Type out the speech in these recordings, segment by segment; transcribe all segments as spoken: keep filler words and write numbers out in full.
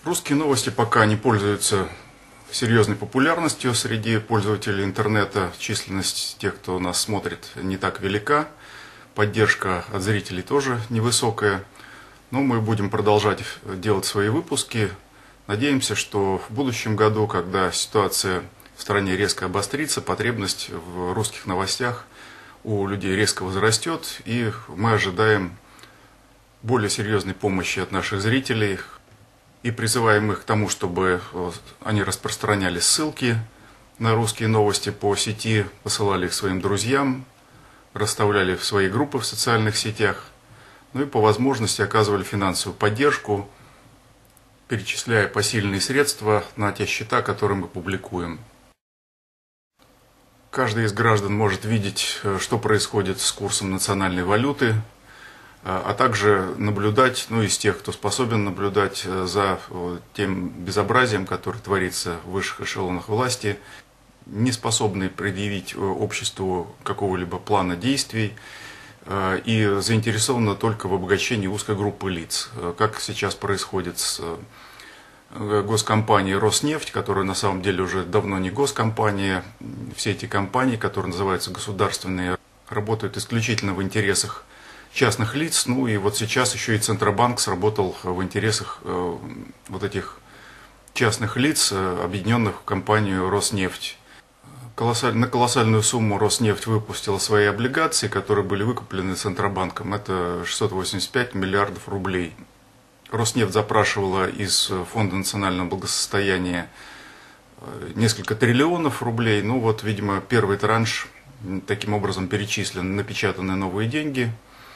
Русские новости пока не пользуются серьезной популярностью среди пользователей интернета. Численность тех, кто нас смотрит, не так велика. Поддержка от зрителей тоже невысокая. Но мы будем продолжать делать свои выпуски. Надеемся, что в будущем году, когда ситуация в стране резко обострится, потребность в русских новостях у людей резко возрастет, и мы ожидаем более серьезной помощи от наших зрителей и призываем их к тому, чтобы они распространяли ссылки на русские новости по сети, посылали их своим друзьям, расставляли в свои группы в социальных сетях, ну и по возможности оказывали финансовую поддержку, перечисляя посильные средства на те счета, которые мы публикуем. Каждый из граждан может видеть, что происходит с курсом национальной валюты, а также наблюдать, ну, из тех, кто способен наблюдать за тем безобразием, которое творится в высших эшелонах власти, не способный предъявить обществу какого-либо плана действий и заинтересованы только в обогащении узкой группы лиц, как сейчас происходит с госкомпанией «Роснефть», которая на самом деле уже давно не госкомпания. Все эти компании, которые называются государственные, работают исключительно в интересах частных лиц. Ну и вот сейчас еще и Центробанк сработал в интересах э, вот этих частных лиц, э, объединенных в компанию «Роснефть». Колоссаль... На колоссальную сумму «Роснефть» выпустила свои облигации, которые были выкуплены Центробанком. Это шестьсот восемьдесят пять миллиардов рублей. «Роснефть» запрашивала из Фонда национального благосостояния несколько триллионов рублей. Ну вот, видимо, первый транш таким образом перечислен, напечатаны новые деньги.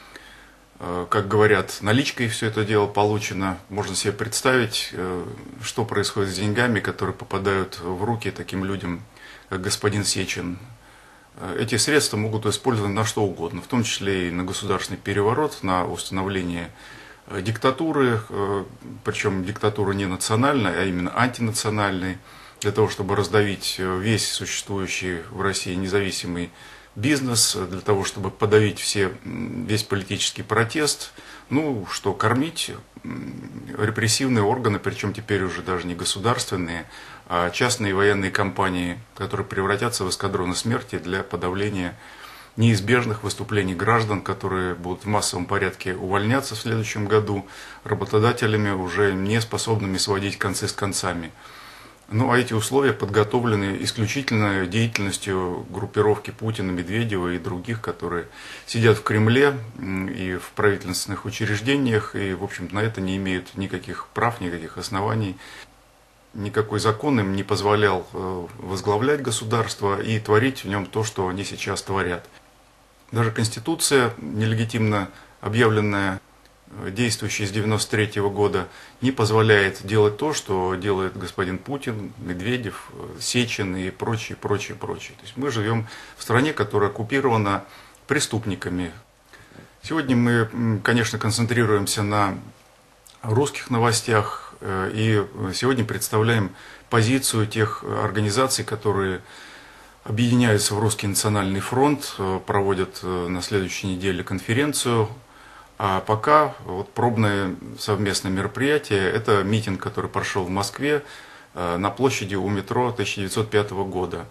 Как говорят, наличкой все это дело получено. Можно себе представить, что происходит с деньгами, которые попадают в руки таким людям, как господин Сечин. Эти средства могут использовать на что угодно, в том числе и на государственный переворот, на установление диктатуры, причем диктатуры не национальной, а именно антинациональной, для того, чтобы раздавить весь существующий в России независимый бизнес, для того, чтобы подавить все, весь политический протест, ну, что кормить репрессивные органы, причем теперь уже даже не государственные, а частные военные компании, которые превратятся в эскадроны смерти для подавления неизбежных выступлений граждан, которые будут в массовом порядке увольняться в следующем году работодателями, уже не способными сводить концы с концами. Ну, а эти условия подготовлены исключительно деятельностью группировки Путина, Медведева и других, которые сидят в Кремле и в правительственных учреждениях, и, в общем-то, на это не имеют никаких прав, никаких оснований. Никакой закон им не позволял возглавлять государство и творить в нем то, что они сейчас творят. Даже Конституция, нелегитимно объявленная, действующая с девяносто третьего года, не позволяет делать то, что делает господин Путин, Медведев, Сечин и прочие, прочие, прочие. То есть мы живем в стране, которая оккупирована преступниками. Сегодня мы, конечно, концентрируемся на русских новостях и сегодня представляем позицию тех организаций, которые объединяются в Русский национальный фронт, проводят на следующей неделе конференцию. А пока вот пробное совместное мероприятие – это митинг, который прошел в Москве на площади у метро тысяча девятьсот пятого года.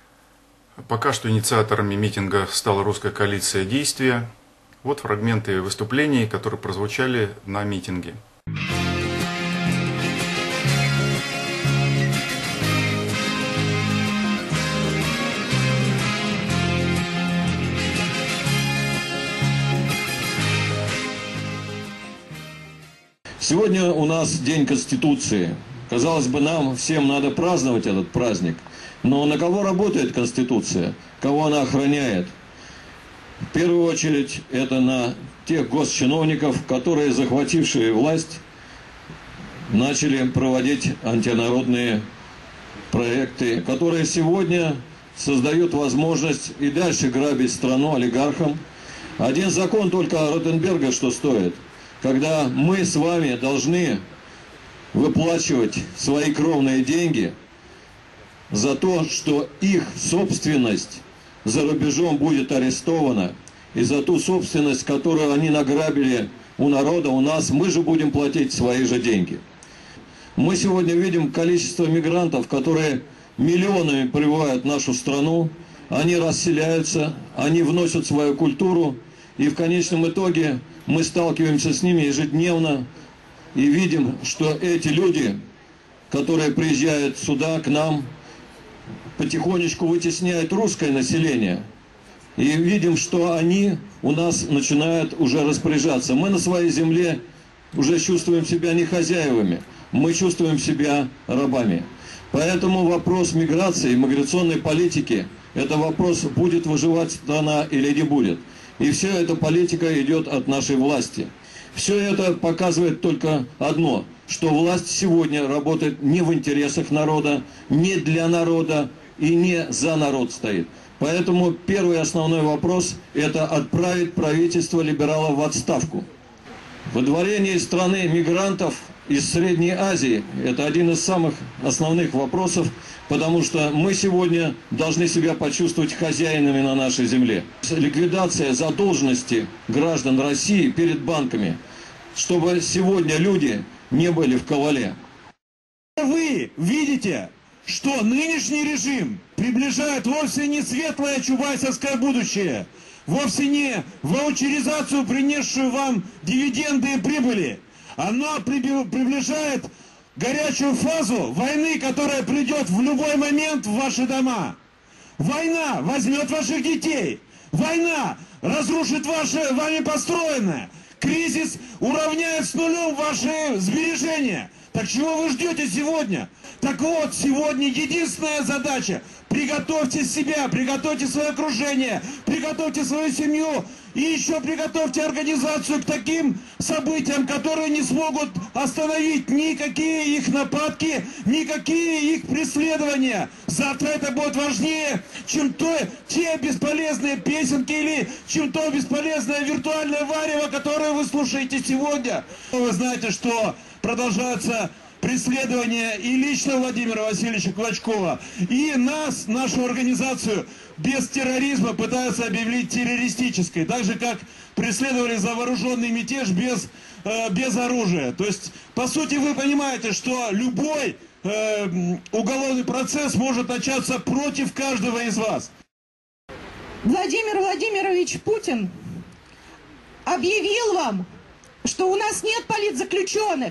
Пока что инициаторами митинга стала Русская коалиция действия. Вот фрагменты выступлений, которые прозвучали на митинге. Сегодня у нас День Конституции. Казалось бы, нам всем надо праздновать этот праздник. Но на кого работает Конституция? Кого она охраняет? В первую очередь, это на тех госчиновников, которые, захватившие власть, начали проводить антинародные проекты, которые сегодня создают возможность и дальше грабить страну олигархам. Один закон только Ротенберга что стоит? Когда мы с вами должны выплачивать свои кровные деньги за то, что их собственность за рубежом будет арестована, и за ту собственность, которую они награбили у народа, у нас, мы же будем платить свои же деньги. Мы сегодня видим количество мигрантов, которые миллионами прибывают в нашу страну, они расселяются, они вносят свою культуру, и в конечном итоге мы сталкиваемся с ними ежедневно и видим, что эти люди, которые приезжают сюда, к нам, потихонечку вытесняют русское население. И видим, что они у нас начинают уже распоряжаться. Мы на своей земле уже чувствуем себя не хозяевами, мы чувствуем себя рабами. Поэтому вопрос миграции, миграционной политики, это вопрос, будет выживать страна или не будет. И вся эта политика идет от нашей власти. Все это показывает только одно, что власть сегодня работает не в интересах народа, не для народа и не за народ стоит. Поэтому первый основной вопрос – это отправить правительство либералов в отставку. Выдворение из страны мигрантов из Средней Азии – это один из самых основных вопросов, потому что мы сегодня должны себя почувствовать хозяинами на нашей земле. Ликвидация задолженности граждан России перед банками, чтобы сегодня люди не были в кавале. Вы видите, что нынешний режим приближает вовсе не светлое чубайсовское будущее, вовсе не ваучеризацию, принесшую вам дивиденды и прибыли. Оно приближает горячую фазу войны, которая придет в любой момент в ваши дома. Война возьмет ваших детей. Война разрушит ваше вами построенное. Кризис уравняет с нулем ваши сбережения. Так чего вы ждете сегодня? Так вот, сегодня единственная задача – приготовьте себя, приготовьте свое окружение, приготовьте свою семью и еще приготовьте организацию к таким событиям, которые не смогут остановить никакие их нападки, никакие их преследования. Завтра это будет важнее, чем то, те бесполезные песенки или чем то бесполезное виртуальное варево, которое вы слушаете сегодня. Вы знаете, что продолжаются преследования и лично Владимира Васильевича Клочкова, и нас, нашу организацию, без терроризма пытаются объявить террористической, так же, как преследовали за вооруженный мятеж без, э, без оружия. То есть, по сути, вы понимаете, что любой э, уголовный процесс может начаться против каждого из вас. Владимир Владимирович Путин объявил вам, что у нас нет политзаключенных.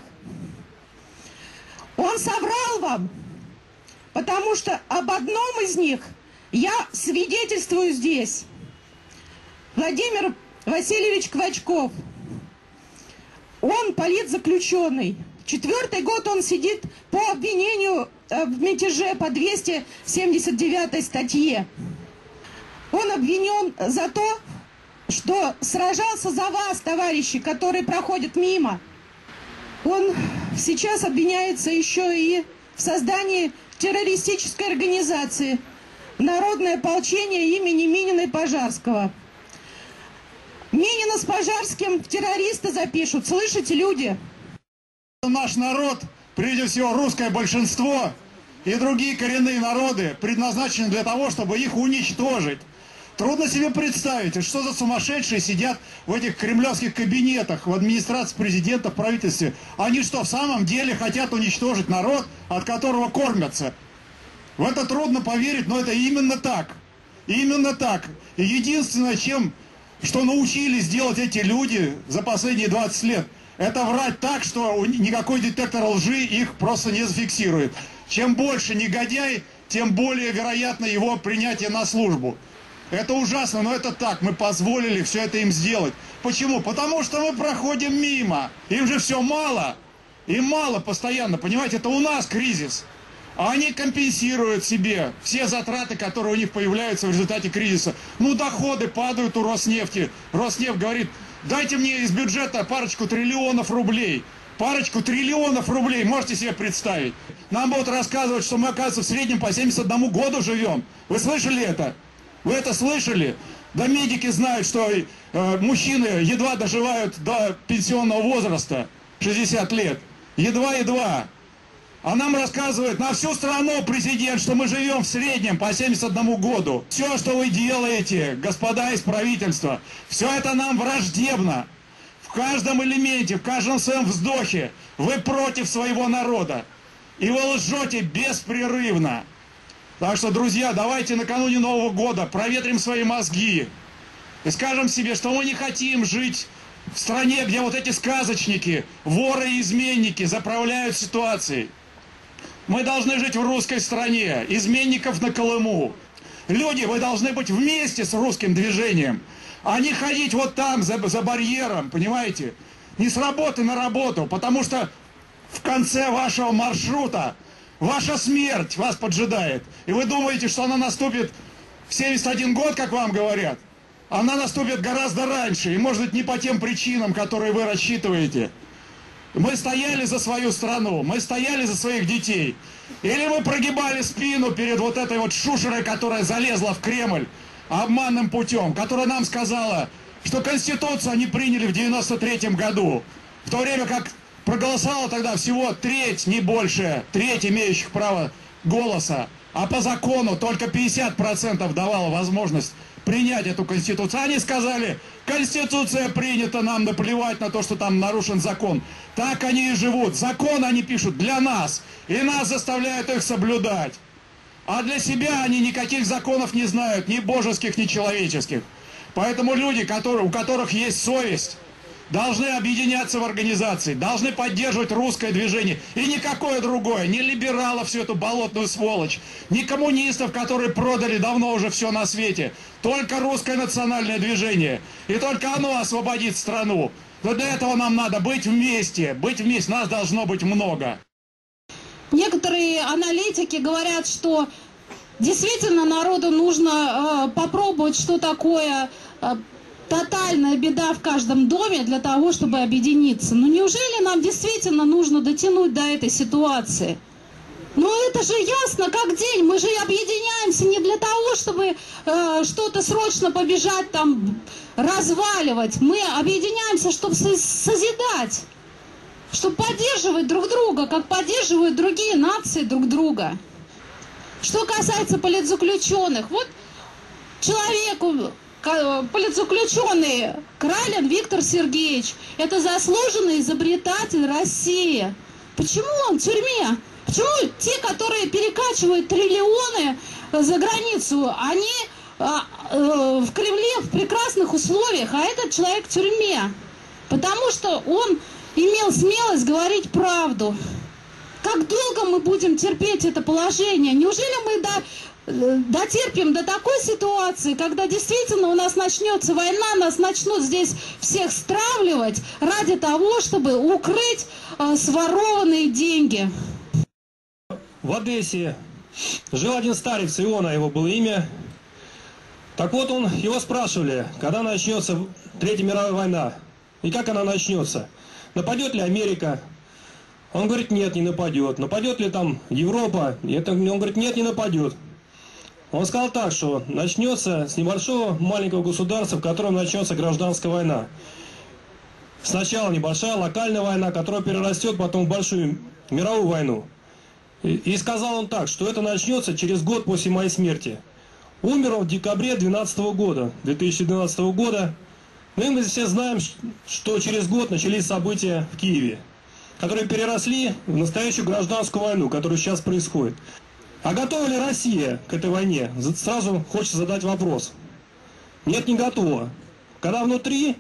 Он соврал вам, потому что об одном из них я свидетельствую здесь. Владимир Васильевич Клочков, он политзаключенный. Четвертый год он сидит по обвинению в мятеже по двести семьдесят девятой статье. Он обвинен за то, что сражался за вас, товарищи, которые проходят мимо. Он сейчас обвиняется еще и в создании террористической организации «Народное ополчение» имени Минина и Пожарского. Минина с Пожарским в террористы запишут, слышите, люди? Наш народ, прежде всего русское большинство и другие коренные народы, предназначены для того, чтобы их уничтожить. Трудно себе представить, что за сумасшедшие сидят в этих кремлевских кабинетах, в администрации президента, в правительстве. Они что, в самом деле хотят уничтожить народ, от которого кормятся? В это трудно поверить, но это именно так. Именно так. И единственное, чем, что научились делать эти люди за последние двадцать лет, это врать так, что никакой детектор лжи их просто не зафиксирует. Чем больше негодяй, тем более вероятно его принятие на службу. Это ужасно, но это так. Мы позволили все это им сделать. Почему? Потому что мы проходим мимо. Им же все мало. Им мало постоянно. Понимаете, это у нас кризис. А они компенсируют себе все затраты, которые у них появляются в результате кризиса. Ну, доходы падают у Роснефти. Роснефть говорит, дайте мне из бюджета парочку триллионов рублей. Парочку триллионов рублей, можете себе представить. Нам будут рассказывать, что мы, оказывается, в среднем по семьдесят одному году живем. Вы слышали это? Вы это слышали? Да медики знают, что э, мужчины едва доживают до пенсионного возраста, шестьдесят лет. Едва-едва. А нам рассказывает на всю страну президент, что мы живем в среднем по семьдесят одному году. Все, что вы делаете, господа из правительства, все это нам враждебно. В каждом элементе, в каждом своем вздохе вы против своего народа. И вы лжете беспрерывно. Так что, друзья, давайте накануне Нового года проветрим свои мозги и скажем себе, что мы не хотим жить в стране, где вот эти сказочники, воры и изменники заправляют ситуацией. Мы должны жить в русской стране, изменников на Колыму. Люди, вы должны быть вместе с русским движением, а не ходить вот там, за, за барьером, понимаете? Не с работы на работу, потому что в конце вашего маршрута ваша смерть вас поджидает. И вы думаете, что она наступит в семьдесят один год, как вам говорят? Она наступит гораздо раньше, и может быть не по тем причинам, которые вы рассчитываете. Мы стояли за свою страну, мы стояли за своих детей. Или мы прогибали спину перед вот этой вот шушерой, которая залезла в Кремль обманным путем, которая нам сказала, что Конституцию они приняли в девяносто третьем году, в то время как проголосовала тогда всего треть, не больше, треть имеющих право голоса, а по закону только пятьдесят процентов давала возможность принять эту Конституцию. Они сказали, Конституция принята, нам наплевать на то, что там нарушен закон. Так они и живут. Закон они пишут для нас, и нас заставляют их соблюдать. А для себя они никаких законов не знают, ни божеских, ни человеческих. Поэтому люди, которые, у которых есть совесть, должны объединяться в организации, должны поддерживать русское движение. И никакое другое, ни либералов, всю эту болотную сволочь, ни коммунистов, которые продали давно уже все на свете. Только русское национальное движение. И только оно освободит страну. Но для этого нам надо быть вместе. Быть вместе, нас должно быть много. Некоторые аналитики говорят, что действительно народу нужно э, попробовать, что такое э, тотальная беда в каждом доме для того, чтобы объединиться. Но неужели нам действительно нужно дотянуть до этой ситуации? Ну это же ясно как день. Мы же объединяемся не для того, чтобы э, что-то срочно побежать там разваливать. Мы объединяемся, чтобы созидать, чтобы поддерживать друг друга, как поддерживают другие нации друг друга. Что касается политзаключенных, вот человеку, политзаключенный Кралин Виктор Сергеевич, это заслуженный изобретатель России. Почему он в тюрьме? Почему те, которые перекачивают триллионы за границу, они а, э, в Кремле в прекрасных условиях, а этот человек в тюрьме? Потому что он имел смелость говорить правду. Как долго мы будем терпеть это положение? Неужели мы до, дотерпим до такой ситуации, когда действительно у нас начнется война, нас начнут здесь всех стравливать ради того, чтобы укрыть э, сворованные деньги? В Одессе жил один старец, Иона его было имя. Так вот, он, его спрашивали, когда начнется Третья мировая война и как она начнется. Нападет ли Америка? Он говорит, нет, не нападет. Нападет ли там Европа? Это, он говорит, нет, не нападет. Он сказал так, что начнется с небольшого маленького государства, в котором начнется гражданская война. Сначала небольшая локальная война, которая перерастет потом в большую мировую войну. И, и сказал он так, что это начнется через год после моей смерти. Умер он в декабре две тысячи двенадцатого года, две тысячи двенадцатого года. Ну и мы все знаем, что через год начались события в Киеве, которые переросли в настоящую гражданскую войну, которая сейчас происходит. А готова ли Россия к этой войне? Сразу хочется задать вопрос. Нет, не готова. Когда внутри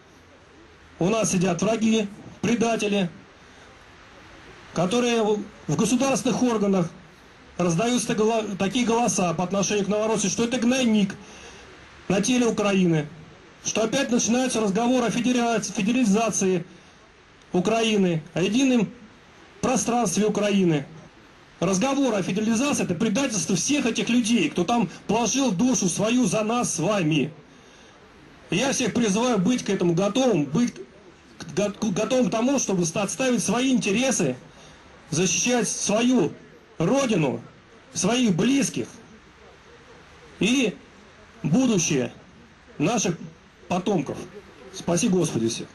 у нас сидят враги, предатели, которые в государственных органах раздаются такие голоса по отношению к Новороссии, что это гнойник на теле Украины, что опять начинаются разговоры о федерализации Украины, о едином пространстве Украины. Разговор о федерализации – это предательство всех этих людей, кто там положил душу свою за нас с вами. И я всех призываю быть к этому готовым, быть готовым к тому, чтобы отставить свои интересы, защищать свою родину, своих близких и будущее наших потомков. Спаси Господи всех.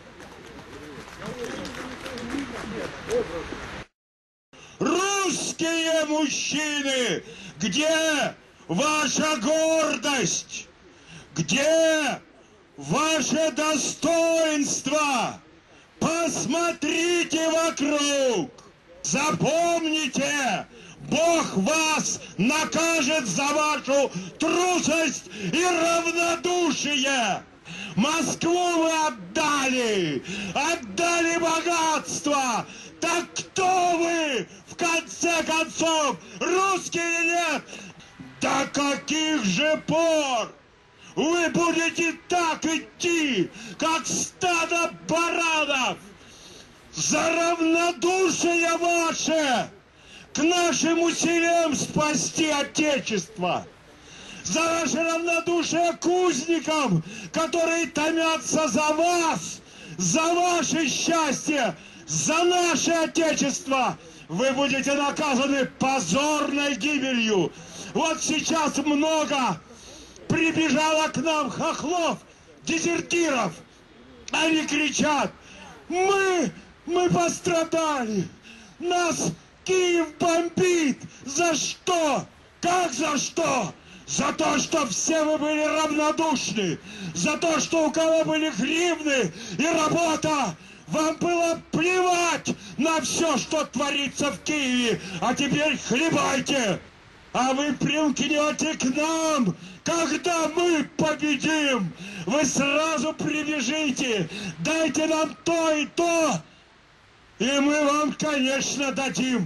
Русские мужчины, где ваша гордость? Где ваше достоинство? Посмотрите вокруг. запомните, Бог вас накажет за вашу трусость и равнодушие. Москву вы отдали, отдали богатство. Так кто вы, в конце концов, русские или нет? До каких же пор вы будете так идти, как стадо баранов, за равнодушие ваше к нашим усилиям спасти Отечество, за ваше равнодушие к узникам, которые томятся за вас, за ваше счастье, за наше Отечество, вы будете наказаны позорной гибелью. Вот сейчас много прибежало к нам хохлов, дезертиров. Они кричат: мы, мы пострадали, нас Киев бомбит. За что? Как за что? За то, что все вы были равнодушны, за то, что у кого были гривны и работа, вам было плевать на все, что творится в Киеве, а теперь хлебайте. А вы примкнете к нам, когда мы победим. Вы сразу прибежите, дайте нам то и то, и мы вам, конечно, дадим.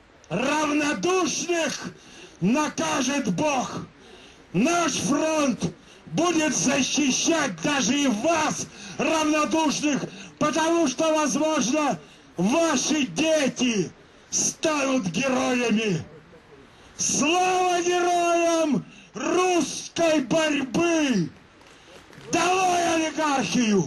Равнодушных накажет Бог. Наш фронт будет защищать даже и вас, равнодушных, потому что, возможно, ваши дети станут героями. Слава героям русской борьбы! Долой олигархию!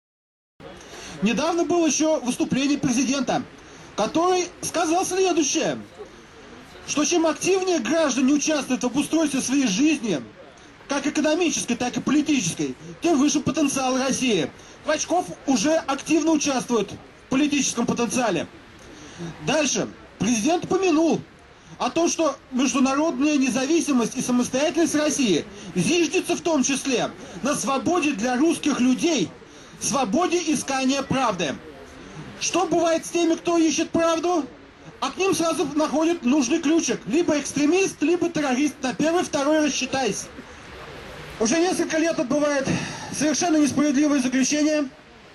Недавно было еще выступление президента, который сказал следующее, что чем активнее граждане участвуют в обустройстве своей жизни, как экономической, так и политической, тем выше потенциал России. Клочков уже активно участвует в политическом потенциале. Дальше. Президент упомянул о том, что международная независимость и самостоятельность России зиждется в том числе на свободе для русских людей, свободе искания правды. Что бывает с теми, кто ищет правду? А к ним сразу находят нужный ключик. Либо экстремист, либо террорист. На первый, второй рассчитайся. Уже несколько лет отбывает совершенно несправедливое заключение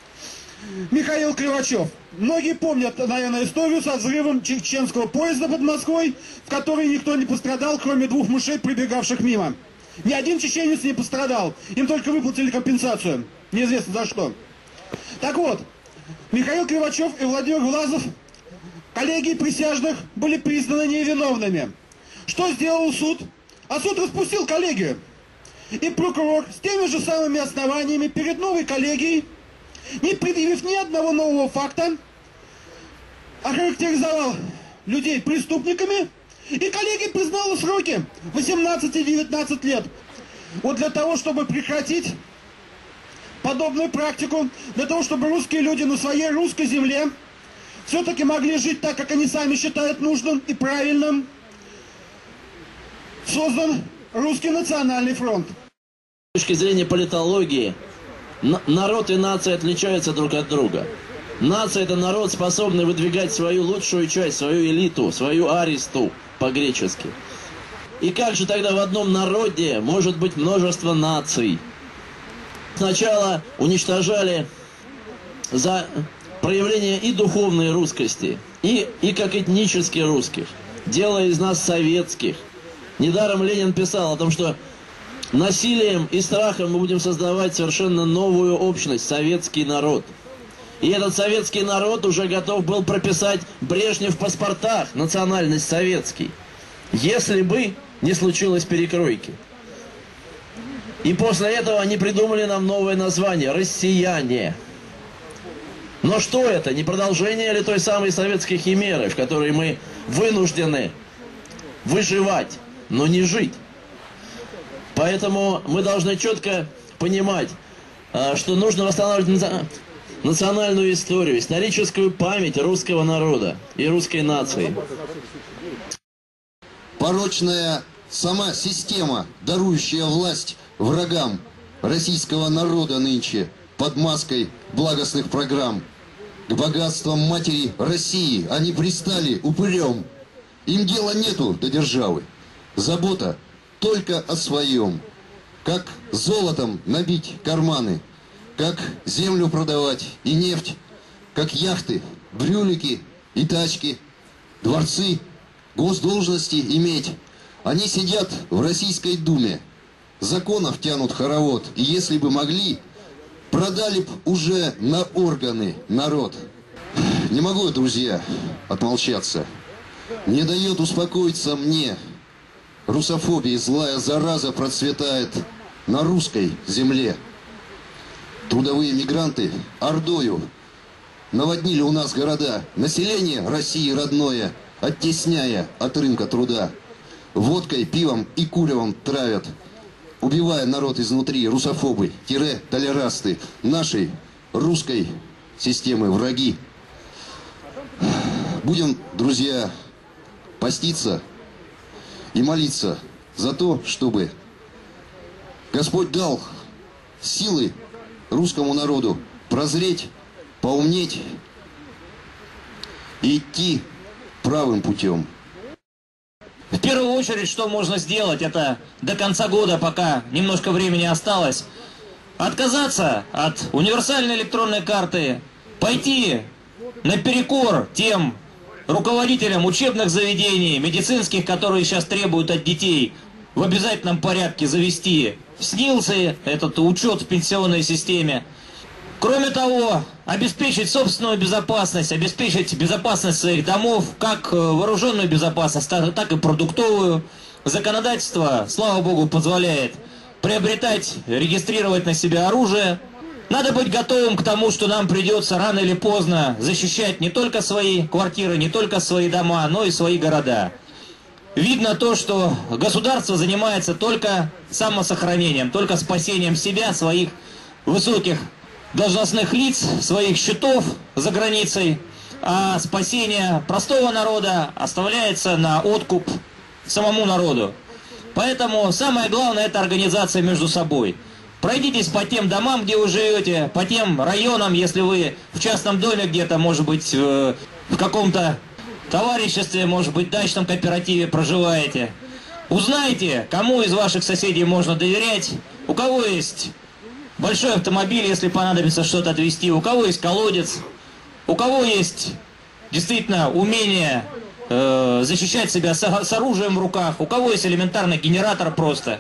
Михаил Кривачев. Многие помнят, наверное, историю со взрывом чеченского поезда под Москвой, в которой никто не пострадал, кроме двух мышей, прибегавших мимо. Ни один чеченец не пострадал. Им только выплатили компенсацию. Неизвестно за что. Так вот, Михаил Кривачев и Владимир Власов, коллеги присяжных, были признаны невиновными. Что сделал суд? А суд распустил коллегию. И прокурор с теми же самыми основаниями перед новой коллегией, не предъявив ни одного нового факта, охарактеризовал людей преступниками, и коллегия признала сроки восемнадцать-девятнадцать лет. Вот для того, чтобы прекратить подобную практику, для того, чтобы русские люди на своей русской земле все-таки могли жить так, как они сами считают нужным и правильным, создан Русский национальный фронт. С точки зрения политологии, народ и нация отличаются друг от друга. Нация – это народ, способный выдвигать свою лучшую часть, свою элиту, свою аристу по-гречески. И как же тогда в одном народе может быть множество наций? Сначала уничтожали за проявление и духовной русскости, и, и как этнически русских, делая из нас советских. Недаром Ленин писал о том, что насилием и страхом мы будем создавать совершенно новую общность, советский народ. И этот советский народ уже готов был прописать Брежнев в паспортах, национальность советский, если бы не случилось перекройки. И после этого они придумали нам новое название – «Россияне». Но что это? Не продолжение ли той самой советской химеры, в которой мы вынуждены выживать, но не жить? Поэтому мы должны четко понимать, что нужно восстанавливать национальную историю, историческую память русского народа и русской нации. Порочная сама система, дарующая власть врагам российского народа нынче под маской благостных программ, к богатствам матери России. Они пристали упырем. Им дела нету до державы. Забота только о своем. Как золотом набить карманы, как землю продавать и нефть, как яхты, брюлики и тачки, дворцы, госдолжности иметь. Они сидят в Российской Думе, законов тянут хоровод, и если бы могли, продали б уже на органы народ. Не могу я, друзья, отмолчаться. Не дает успокоиться мне. Русофобия, злая зараза процветает на русской земле. Трудовые мигранты ордою наводнили у нас города. Население России родное, оттесняя от рынка труда. Водкой, пивом и куревом травят, убивая народ изнутри. Русофобы, тире, толерасты нашей русской системы враги. Будем, друзья, поститься и молиться за то, чтобы Господь дал силы русскому народу прозреть, поумнеть и идти правым путем. В первую очередь, что можно сделать, это до конца года, пока немножко времени осталось, отказаться от универсальной электронной карты, пойти наперекор тем руководителям учебных заведений, медицинских, которые сейчас требуют от детей в обязательном порядке завести снилсы, этот учет в пенсионной системе. Кроме того, обеспечить собственную безопасность, обеспечить безопасность своих домов, как вооруженную безопасность, так и продуктовую. Законодательство, слава богу, позволяет приобретать, регистрировать на себя оружие. Надо быть готовым к тому, что нам придется рано или поздно защищать не только свои квартиры, не только свои дома, но и свои города. Видно то, что государство занимается только самосохранением, только спасением себя, своих высоких должностных лиц, своих счетов за границей, а спасение простого народа оставляется на откуп самому народу. Поэтому самое главное — это организация между собой. Пройдитесь по тем домам, где вы живете, по тем районам, если вы в частном доме где-то, может быть, в, в каком-то товариществе, может быть, дачном кооперативе проживаете. Узнайте, кому из ваших соседей можно доверять, у кого есть большой автомобиль, если понадобится что-то отвезти, у кого есть колодец, у кого есть действительно умение э, защищать себя с, с оружием в руках, у кого есть элементарный генератор просто.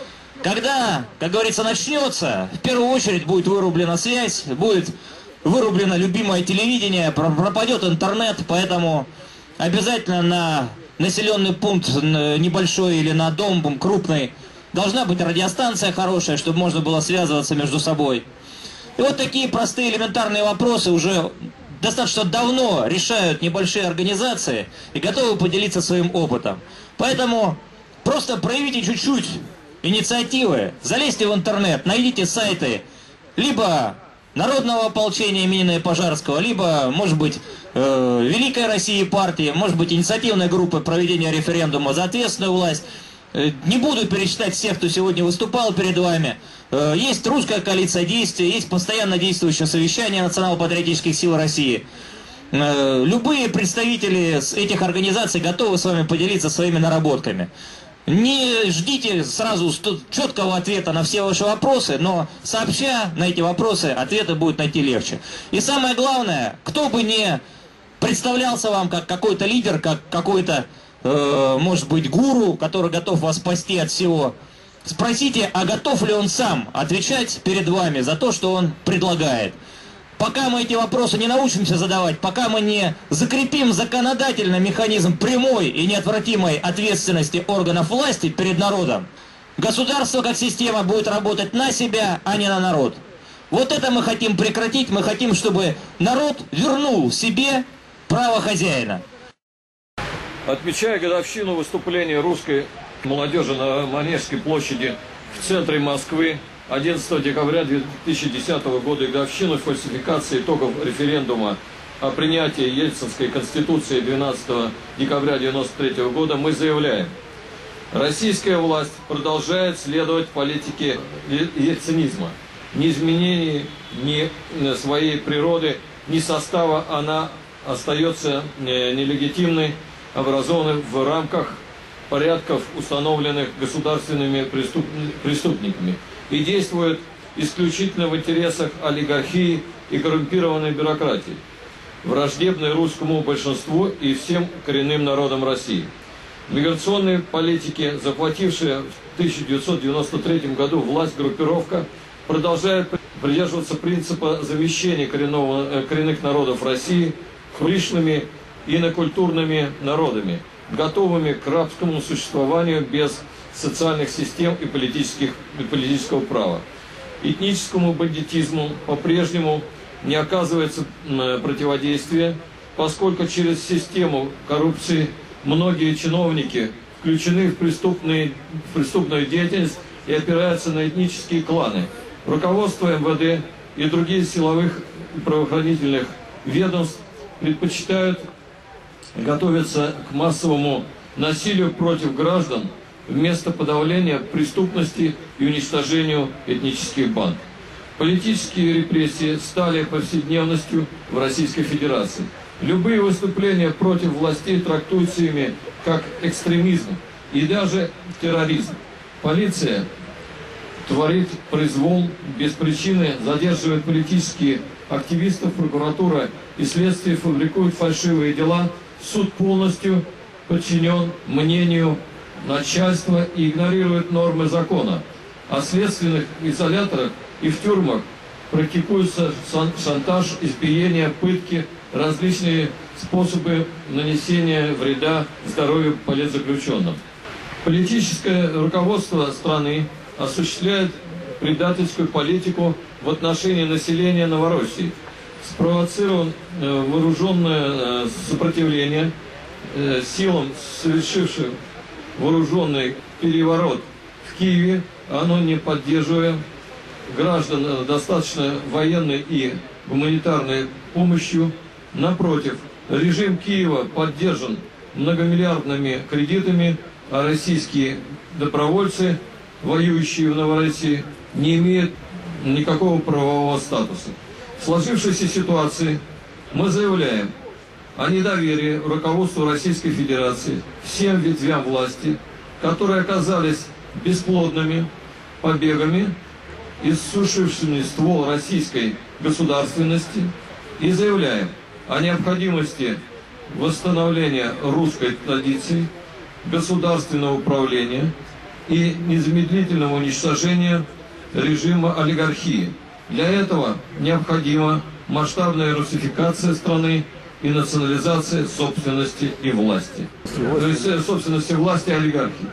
Когда, как говорится, начнется, в первую очередь будет вырублена связь, будет вырублено любимое телевидение, пропадет интернет, поэтому обязательно на населенный пункт небольшой или на дом крупный должна быть радиостанция хорошая, чтобы можно было связываться между собой. И вот такие простые элементарные вопросы уже достаточно давно решают небольшие организации и готовы поделиться своим опытом. Поэтому просто проявите чуть-чуть инициативы, залезьте в интернет, найдите сайты либо Народного ополчения имени Пожарского, либо, может быть, э, Великой России партии, может быть, инициативной группы проведения референдума за ответственную власть. Э, не буду перечислять всех, кто сегодня выступал перед вами. Э, есть русская коалиция действия, есть постоянно действующее совещание национал-патриотических сил России. Э, любые представители этих организаций готовы с вами поделиться своими наработками. Не ждите сразу четкого ответа на все ваши вопросы, но сообща на эти вопросы ответы будет найти легче. И самое главное, кто бы не представлялся вам как какой-то лидер, как какой-то, э, может быть, гуру, который готов вас спасти от всего, спросите, а готов ли он сам отвечать перед вами за то, что он предлагает. Пока мы эти вопросы не научимся задавать, пока мы не закрепим законодательно механизм прямой и неотвратимой ответственности органов власти перед народом, государство как система будет работать на себя, а не на народ. Вот это мы хотим прекратить, мы хотим, чтобы народ вернул себе право хозяина. Отмечая годовщину выступления русской молодежи на Манежской площади в центре Москвы, одиннадцатого декабря две тысячи десятого года и годовщину фальсификации итогов референдума о принятии Ельцинской конституции двенадцатого декабря девяносто третьего года, мы заявляем: российская власть продолжает следовать политике ельцинизма, ни изменений ни своей природы ни состава она остается нелегитимной, образованной в рамках порядков, установленных государственными преступниками, и действует исключительно в интересах олигархии и коррумпированной бюрократии, враждебной русскому большинству и всем коренным народам России. Миграционные политики, захватившие в тысяча девятьсот девяносто третьем году власть группировка, продолжает придерживаться принципа замещения коренного, коренных народов России пришлыми инокультурными народами, готовыми к рабскому существованию без социальных систем и, политических, и политического права. Этническому бандитизму по-прежнему не оказывается противодействия, поскольку через систему коррупции многие чиновники включены в, преступные, в преступную деятельность и опираются на этнические кланы. Руководство эм вэ дэ и другие силовых и правоохранительных ведомств предпочитают готовиться к массовому насилию против граждан вместо подавления преступности и уничтожению этнических банд. Политические репрессии стали повседневностью в Российской Федерации. Любые выступления против властей трактуются ими как экстремизм и даже терроризм. Полиция творит произвол без причины, задерживает политических активистов, прокуратура и следствие фабрикуют фальшивые дела, суд полностью подчинен мнению начальства и игнорирует нормы закона. О следственных изоляторах и в тюрьмах практикуется шантаж, избиение, пытки, различные способы нанесения вреда здоровью политзаключенным. Политическое руководство страны осуществляет предательскую политику в отношении населения Новороссии. Спровоцирован вооруженное сопротивление силам, совершившим вооруженный переворот в Киеве, оно не поддерживая граждан достаточно военной и гуманитарной помощью. Напротив, режим Киева поддержан многомиллиардными кредитами, а российские добровольцы, воюющие в Новороссии, не имеют никакого правового статуса. В сложившейся ситуации мы заявляем о недоверии руководству Российской Федерации всем ветвям власти, которые оказались бесплодными побегами, иссушившими ствол российской государственности, и заявляем о необходимости восстановления русской традиции, государственного управления и незамедлительного уничтожения режима олигархии. Для этого необходима масштабная русификация страны и национализация собственности и власти. То есть собственности, власти и олигархии.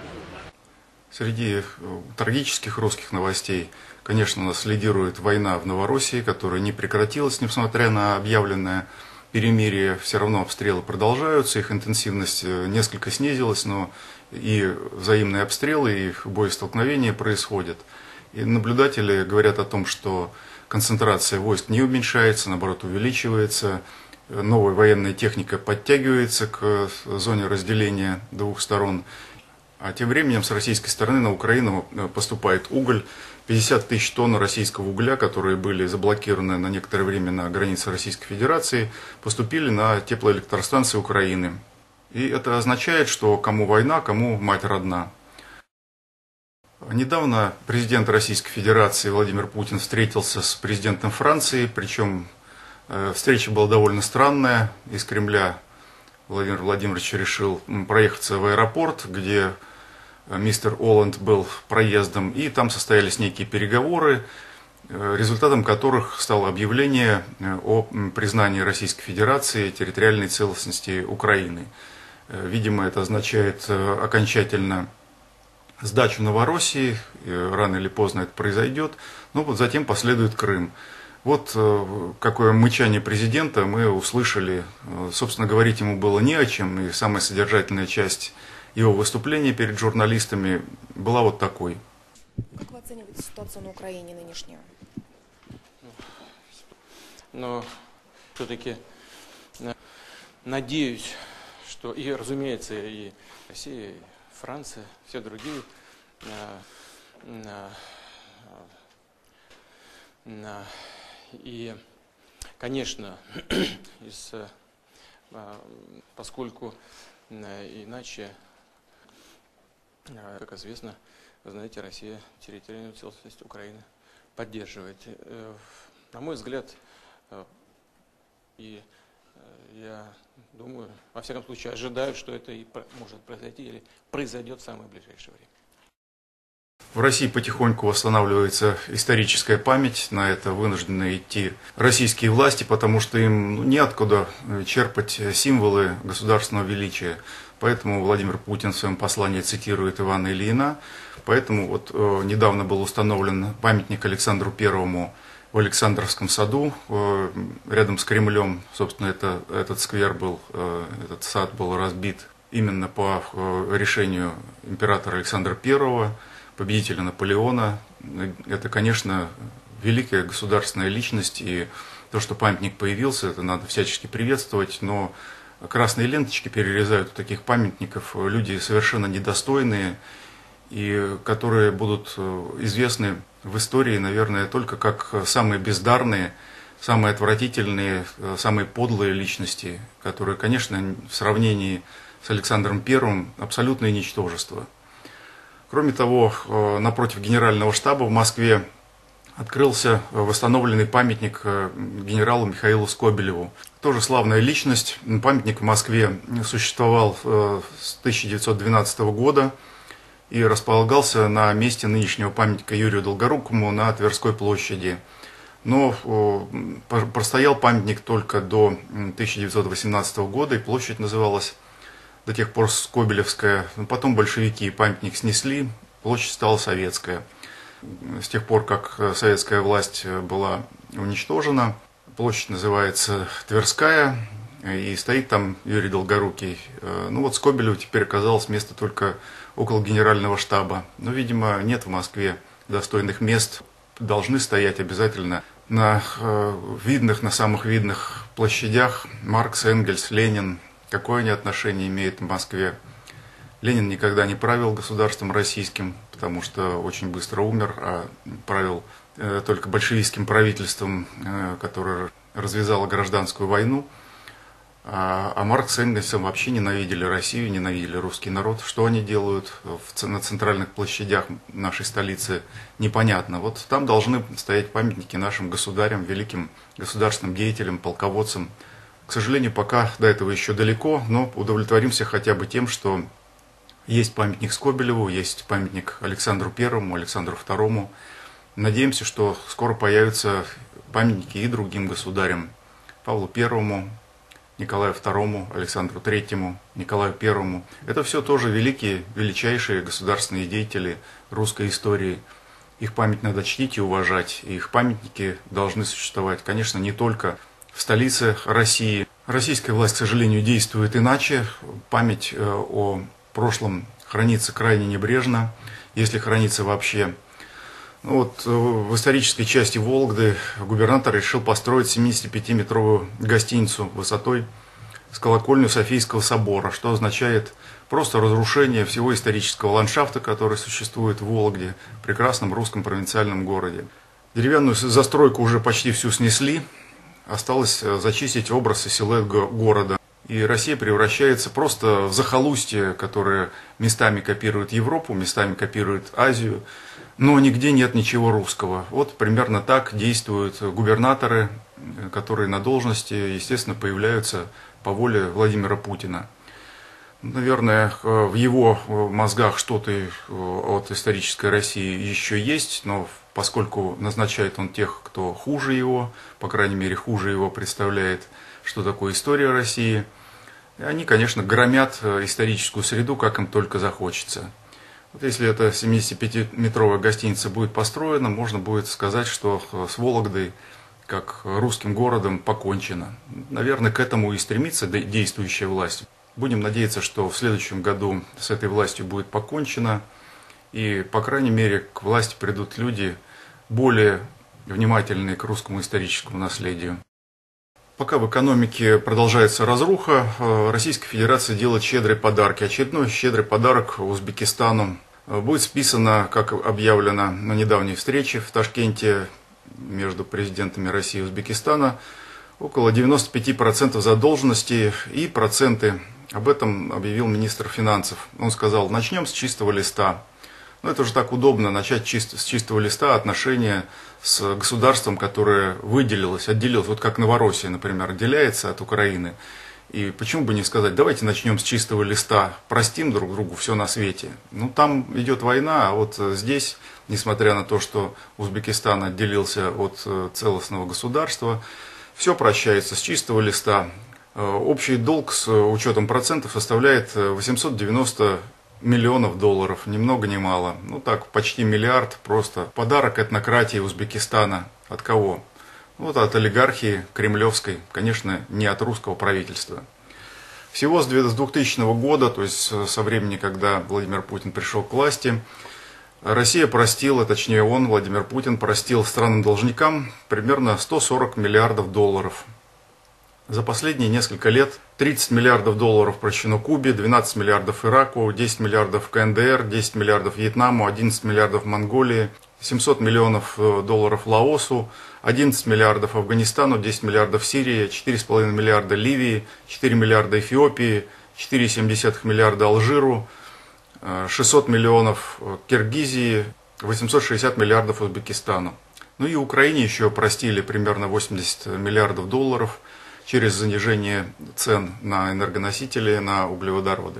Среди трагических русских новостей, конечно, нас лидирует война в Новороссии, которая не прекратилась, несмотря на объявленное перемирие. Все равно обстрелы продолжаются, их интенсивность несколько снизилась, но и взаимные обстрелы, и боестолкновения происходят. И наблюдатели говорят о том, что концентрация войск не уменьшается, наоборот увеличивается. Новая военная техника подтягивается к зоне разделения двух сторон. А тем временем с российской стороны на Украину поступает уголь. пятьдесят тысяч тонн российского угля, которые были заблокированы на некоторое время на границе Российской Федерации, поступили на теплоэлектростанции Украины. И это означает, что кому война, кому мать родна. Недавно президент Российской Федерации Владимир Путин встретился с президентом Франции, причем встреча была довольно странная. Из Кремля Владимир Владимирович решил проехаться в аэропорт, где мистер Олланд был проездом, и там состоялись некие переговоры, результатом которых стало объявление о признании Российской Федерации территориальной целостности Украины. Видимо, это означает окончательно сдачу Новороссии, рано или поздно это произойдет, но вот затем последует Крым. Вот какое мычание президента мы услышали. Собственно, говорить ему было не о чем, и самая содержательная часть его выступления перед журналистами была вот такой. Как вы оцениваете ситуацию на Украине нынешнюю? Но все-таки надеюсь, что и, разумеется, и Россия, и Франция, все другие и Конечно, из, поскольку иначе, как известно, вы знаете, Россия территориальную целостность Украины поддерживает. На мой взгляд, и я думаю, во всяком случае, ожидаю, что это и может произойти или произойдет в самое ближайшее время. В России потихоньку восстанавливается историческая память, на это вынуждены идти российские власти, потому что им неоткуда черпать символы государственного величия. Поэтому Владимир Путин в своем послании цитирует Ивана Ильина. Поэтому вот э, недавно был установлен памятник Александру Первому в Александровском саду, э, рядом с Кремлем. Собственно, это, этот сквер был, э, этот сад был разбит именно по э, решению императора Александра Первого, победителя Наполеона. Это, конечно, великая государственная личность, и то, что памятник появился, это надо всячески приветствовать, но красные ленточки перерезают у таких памятников люди совершенно недостойные, и которые будут известны в истории, наверное, только как самые бездарные, самые отвратительные, самые подлые личности, которые, конечно, в сравнении с Александром Первым абсолютное ничтожество. Кроме того, напротив Генерального штаба в Москве открылся восстановленный памятник генералу Михаилу Скобелеву. Тоже славная личность. Памятник в Москве существовал с тысяча девятьсот двенадцатого года и располагался на месте нынешнего памятника Юрию Долгорукому на Тверской площади. Но простоял памятник только до тысяча девятьсот восемнадцатого года, и площадь называлась до тех пор Скобелевская. Потом большевики памятник снесли, площадь стала советская. С тех пор, как советская власть была уничтожена, площадь называется Тверская, и стоит там Юрий Долгорукий. Ну вот Скобелеву теперь оказалось место только около Генерального штаба. Но, видимо, нет в Москве достойных мест. Должны стоять обязательно на видных, на самых видных площадях Маркс, Энгельс, Ленин. Какое они отношение имеют в Москве? Ленин никогда не правил государством российским, потому что очень быстро умер, а правил э, только большевистским правительством, э, которое развязало гражданскую войну. А, а Маркс с Энгельсом вообще ненавидели Россию, ненавидели русский народ. Что они делают в, на центральных площадях нашей столицы, непонятно. Вот там должны стоять памятники нашим государям, великим государственным деятелям, полководцам. К сожалению, пока до этого еще далеко, но удовлетворимся хотя бы тем, что есть памятник Скобелеву, есть памятник Александру Первому, Александру Второму. Надеемся, что скоро появятся памятники и другим государям. Павлу Первому, Николаю Второму, Александру Третьему, Николаю Первому. Это все тоже великие, величайшие государственные деятели русской истории. Их память надо чтить и уважать. И их памятники должны существовать, конечно, не только в столице России. Российская власть, к сожалению, действует иначе. Память о прошлом хранится крайне небрежно, если хранится вообще. Ну вот, в исторической части Вологды губернатор решил построить семидесятипятиметровую гостиницу высотой с колокольню Софийского собора, что означает просто разрушение всего исторического ландшафта, который существует в Вологде, прекрасном русском провинциальном городе. Деревянную застройку уже почти всю снесли, осталось зачистить образ и силуэт города. И Россия превращается просто в захолустье, которое местами копирует Европу, местами копирует Азию, но нигде нет ничего русского. Вот примерно так действуют губернаторы, которые на должности, естественно, появляются по воле Владимира Путина. Наверное, в его мозгах что-то от исторической России еще есть, но поскольку назначает он тех, кто хуже его, по крайней мере, хуже его представляет, что такое история России, и они, конечно, громят историческую среду, как им только захочется. Вот если эта семидесятипятиметровая гостиница будет построена, можно будет сказать, что с Вологдой, как русским городом, покончено. Наверное, к этому и стремится действующая власть. Будем надеяться, что в следующем году с этой властью будет покончено, и, по крайней мере, к власти придут люди более внимательные к русскому историческому наследию. Пока в экономике продолжается разруха, Российская Федерация делает щедрые подарки. Очередной щедрый подарок Узбекистану будет списано, как объявлено на недавней встрече в Ташкенте между президентами России и Узбекистана, около девяноста пяти процентов задолженности и проценты. Об этом объявил министр финансов. Он сказал, начнем с чистого листа. Ну, это же так удобно, начать чисто, с чистого листа отношения с государством, которое выделилось, отделилось, вот как Новороссия, например, отделяется от Украины. И почему бы не сказать, давайте начнем с чистого листа, простим друг другу все на свете. Ну, там идет война, а вот здесь, несмотря на то, что Узбекистан отделился от целостного государства, все прощается с чистого листа. Общий долг с учетом процентов составляет восемьсот девяносто миллионов долларов, ни много ни мало. Ну так, почти миллиард, просто подарок этнократии Узбекистана. От кого? Вот от олигархии кремлевской, конечно, не от русского правительства. Всего с двухтысячного года, то есть со времени, когда Владимир Путин пришел к власти, Россия простила, точнее он, Владимир Путин, простил странам-должникам примерно сто сорок миллиардов долларов. За последние несколько лет тридцать миллиардов долларов прощено Кубе, двенадцать миллиардов Ираку, десять миллиардов КНДР, десять миллиардов Вьетнаму, одиннадцать миллиардов Монголии, семьсот миллионов долларов Лаосу, одиннадцать миллиардов Афганистану, десять миллиардов Сирии, четыре с половиной миллиарда Ливии, четыре миллиарда Эфиопии, четыре целых семь десятых миллиарда Алжиру, шестьсот миллионов Киргизии, восемьсот шестьдесят миллиардов Узбекистану. Ну и Украине еще простили примерно восемьдесят миллиардов долларов через занижение цен на энергоносители, на углеводороды.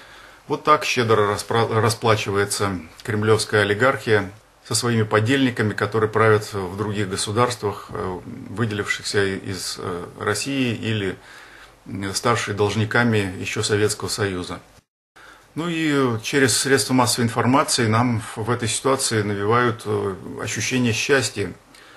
Вот так щедро расплачивается кремлевская олигархия со своими подельниками, которые правят в других государствах, выделившихся из России или ставшие должниками еще Советского Союза. Ну и через средства массовой информации нам в этой ситуации навевают ощущение счастья.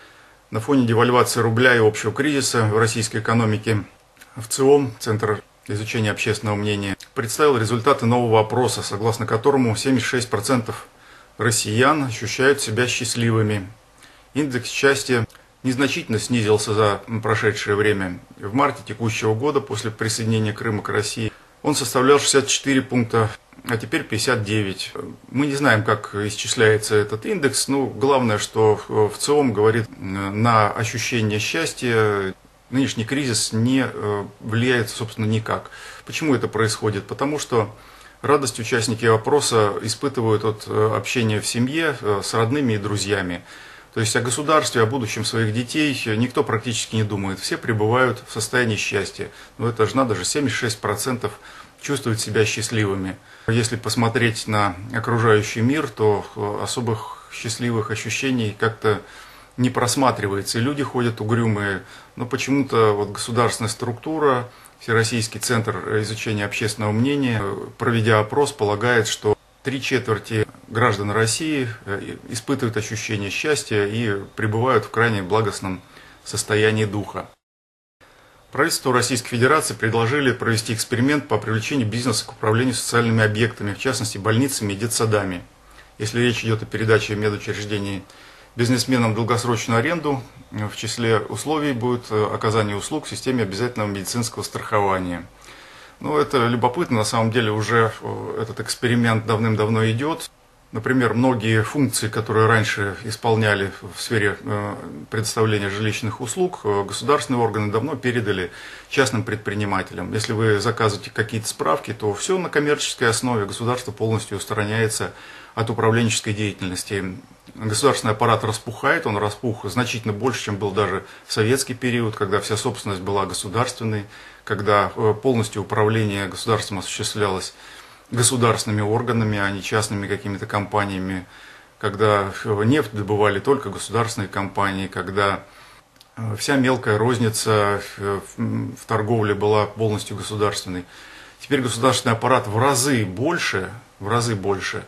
На фоне девальвации рубля и общего кризиса в российской экономике в ЦИОМ, Центр изучения общественного мнения, представил результаты нового опроса, согласно которому семьдесят шесть процентов россиян ощущают себя счастливыми. Индекс счастья незначительно снизился за прошедшее время. В марте текущего года, после присоединения Крыма к России, он составлял шестьдесят четыре пункта, а теперь пятьдесят девять. Мы не знаем, как исчисляется этот индекс, но главное, что в ЦИОМ говорит, на ощущение счастья нынешний кризис не влияет, собственно, никак. Почему это происходит? Потому что радость участники опроса испытывают от общения в семье с родными и друзьями. То есть о государстве, о будущем своих детей никто практически не думает. Все пребывают в состоянии счастья. Но это же надо же, семьдесят шесть процентов чувствуют себя счастливыми. Если посмотреть на окружающий мир, то особых счастливых ощущений как-то не просматривается. И люди ходят угрюмые. Но почему-то вот государственная структура, Всероссийский центр изучения общественного мнения, проведя опрос, полагает, что три четверти граждан России испытывают ощущение счастья и пребывают в крайне благостном состоянии духа. Правительству Российской Федерации предложили провести эксперимент по привлечению бизнеса к управлению социальными объектами, в частности больницами и детсадами. Если речь идет о передаче медучреждений бизнесменам в долгосрочную аренду, в числе условий будет оказание услуг в системе обязательного медицинского страхования. Ну, это любопытно, на самом деле уже этот эксперимент давным-давно идет. Например, многие функции, которые раньше исполняли в сфере предоставления жилищных услуг, государственные органы давно передали частным предпринимателям. Если вы заказываете какие-то справки, то все на коммерческой основе, государство полностью устраняется от управленческой деятельности. Государственный аппарат распухает, он распух значительно больше, чем был даже в советский период, когда вся собственность была государственной, когда полностью управление государством осуществлялось государственными органами, а не частными какими-то компаниями, когда нефть добывали только государственные компании, когда вся мелкая розница в торговле была полностью государственной. Теперь государственный аппарат в разы больше, в разы больше,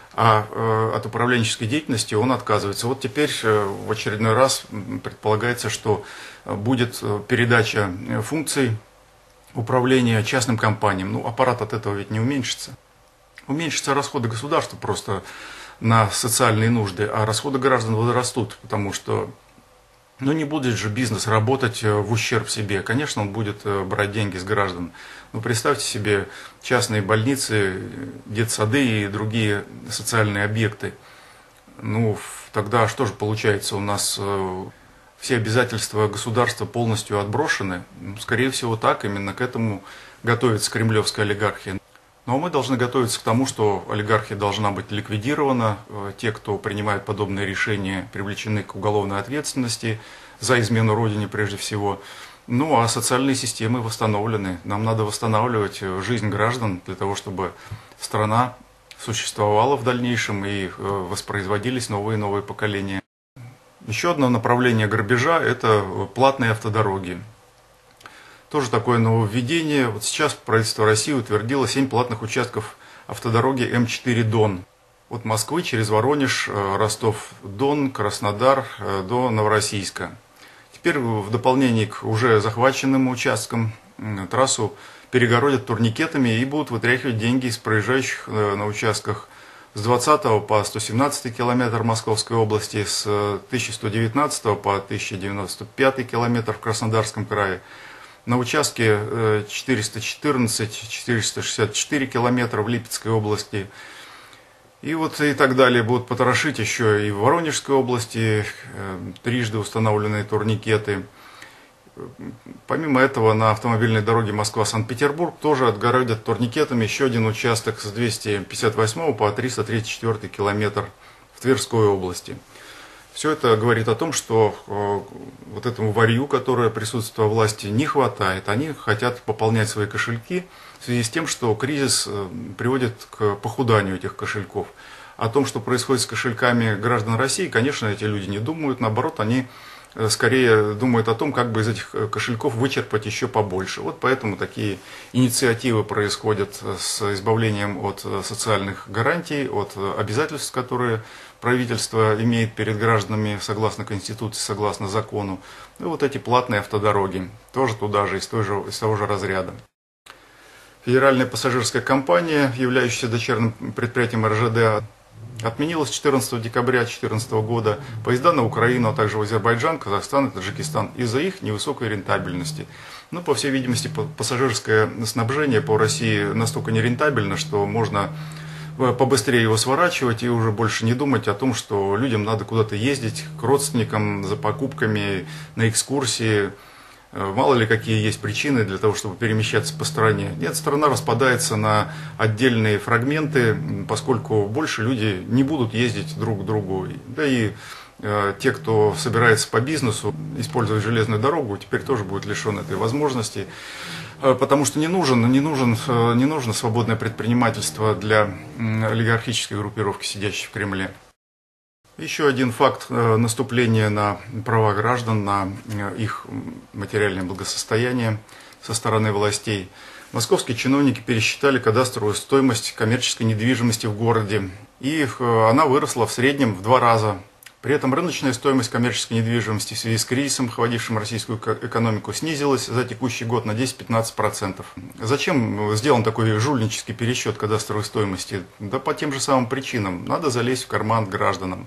а от управленческой деятельности он отказывается. Вот теперь в очередной раз предполагается, что будет передача функций управления частным компаниям. Ну, аппарат от этого ведь не уменьшится. Уменьшатся расходы государства просто на социальные нужды, а расходы граждан возрастут, потому что ну, не будет же бизнес работать в ущерб себе. Конечно, он будет брать деньги с граждан. Но представьте себе частные больницы, детсады и другие социальные объекты. Ну, тогда что же получается? У нас все обязательства государства полностью отброшены. Скорее всего так, именно к этому готовится кремлевская олигархия. Но мы должны готовиться к тому, что олигархия должна быть ликвидирована, те, кто принимает подобные решения, привлечены к уголовной ответственности за измену Родине прежде всего. Ну а социальные системы восстановлены. Нам надо восстанавливать жизнь граждан для того, чтобы страна существовала в дальнейшем и воспроизводились новые и новые поколения. Еще одно направление грабежа – это платные автодороги. Тоже такое нововведение. Вот сейчас правительство России утвердило семь платных участков автодороги М четыре Дон. От Москвы через Воронеж, Ростов-Дон, Краснодар до Новороссийска. Теперь в дополнение к уже захваченным участкам трассу перегородят турникетами и будут вытряхивать деньги из проезжающих на участках с двадцатого по сто семнадцатый километр Московской области, с тысяча сто девятнадцатого по тысяча девяносто пятый километр в Краснодарском крае. На участке четыреста четырнадцать — четыреста шестьдесят четыре километра в Липецкой области. И вот и так далее будут потрошить еще и в Воронежской области трижды установленные турникеты. Помимо этого на автомобильной дороге Москва-Санкт-Петербург тоже отгородят турникетами еще один участок с двухсот пятидесяти восьмого по триста тридцать четвёртый километр в Тверской области. Все это говорит о том, что вот этому варью, которое присутствует во власти, не хватает. Они хотят пополнять свои кошельки в связи с тем, что кризис приводит к похуданию этих кошельков. О том, что происходит с кошельками граждан России, конечно, эти люди не думают. Наоборот, они скорее думают о том, как бы из этих кошельков вычерпать еще побольше. Вот поэтому такие инициативы происходят с избавлением от социальных гарантий, от обязательств, которые правительство имеет перед гражданами согласно Конституции, согласно закону. И вот эти платные автодороги тоже туда же, из, той же, из того же разряда. Федеральная пассажирская компания, являющаяся дочерним предприятием эр жэ дэ, отменила с четырнадцатого декабря две тысячи четырнадцатого года поезда на Украину, а также в Азербайджан, Казахстан и Таджикистан из-за их невысокой рентабельности. Ну, по всей видимости, пассажирское снабжение по России настолько нерентабельно, что можно побыстрее его сворачивать и уже больше не думать о том, что людям надо куда-то ездить к родственникам за покупками, на экскурсии. Мало ли какие есть причины для того, чтобы перемещаться по стране. Нет, страна распадается на отдельные фрагменты, поскольку больше люди не будут ездить друг к другу. Да и э, те, кто собирается по бизнесу использовать железную дорогу, теперь тоже будут лишены этой возможности. Э, потому что не, нужен, не, нужен, э, не нужно свободное предпринимательство для э, олигархической группировки, сидящей в Кремле. Еще один факт наступления на права граждан, на их материальное благосостояние со стороны властей. Московские чиновники пересчитали кадастровую стоимость коммерческой недвижимости в городе, и она выросла в среднем в два раза. При этом рыночная стоимость коммерческой недвижимости в связи с кризисом, охватившим российскую экономику, снизилась за текущий год на десять-пятнадцать процентов. Зачем сделан такой жульнический пересчет кадастровой стоимости? Да по тем же самым причинам. Надо залезть в карман гражданам.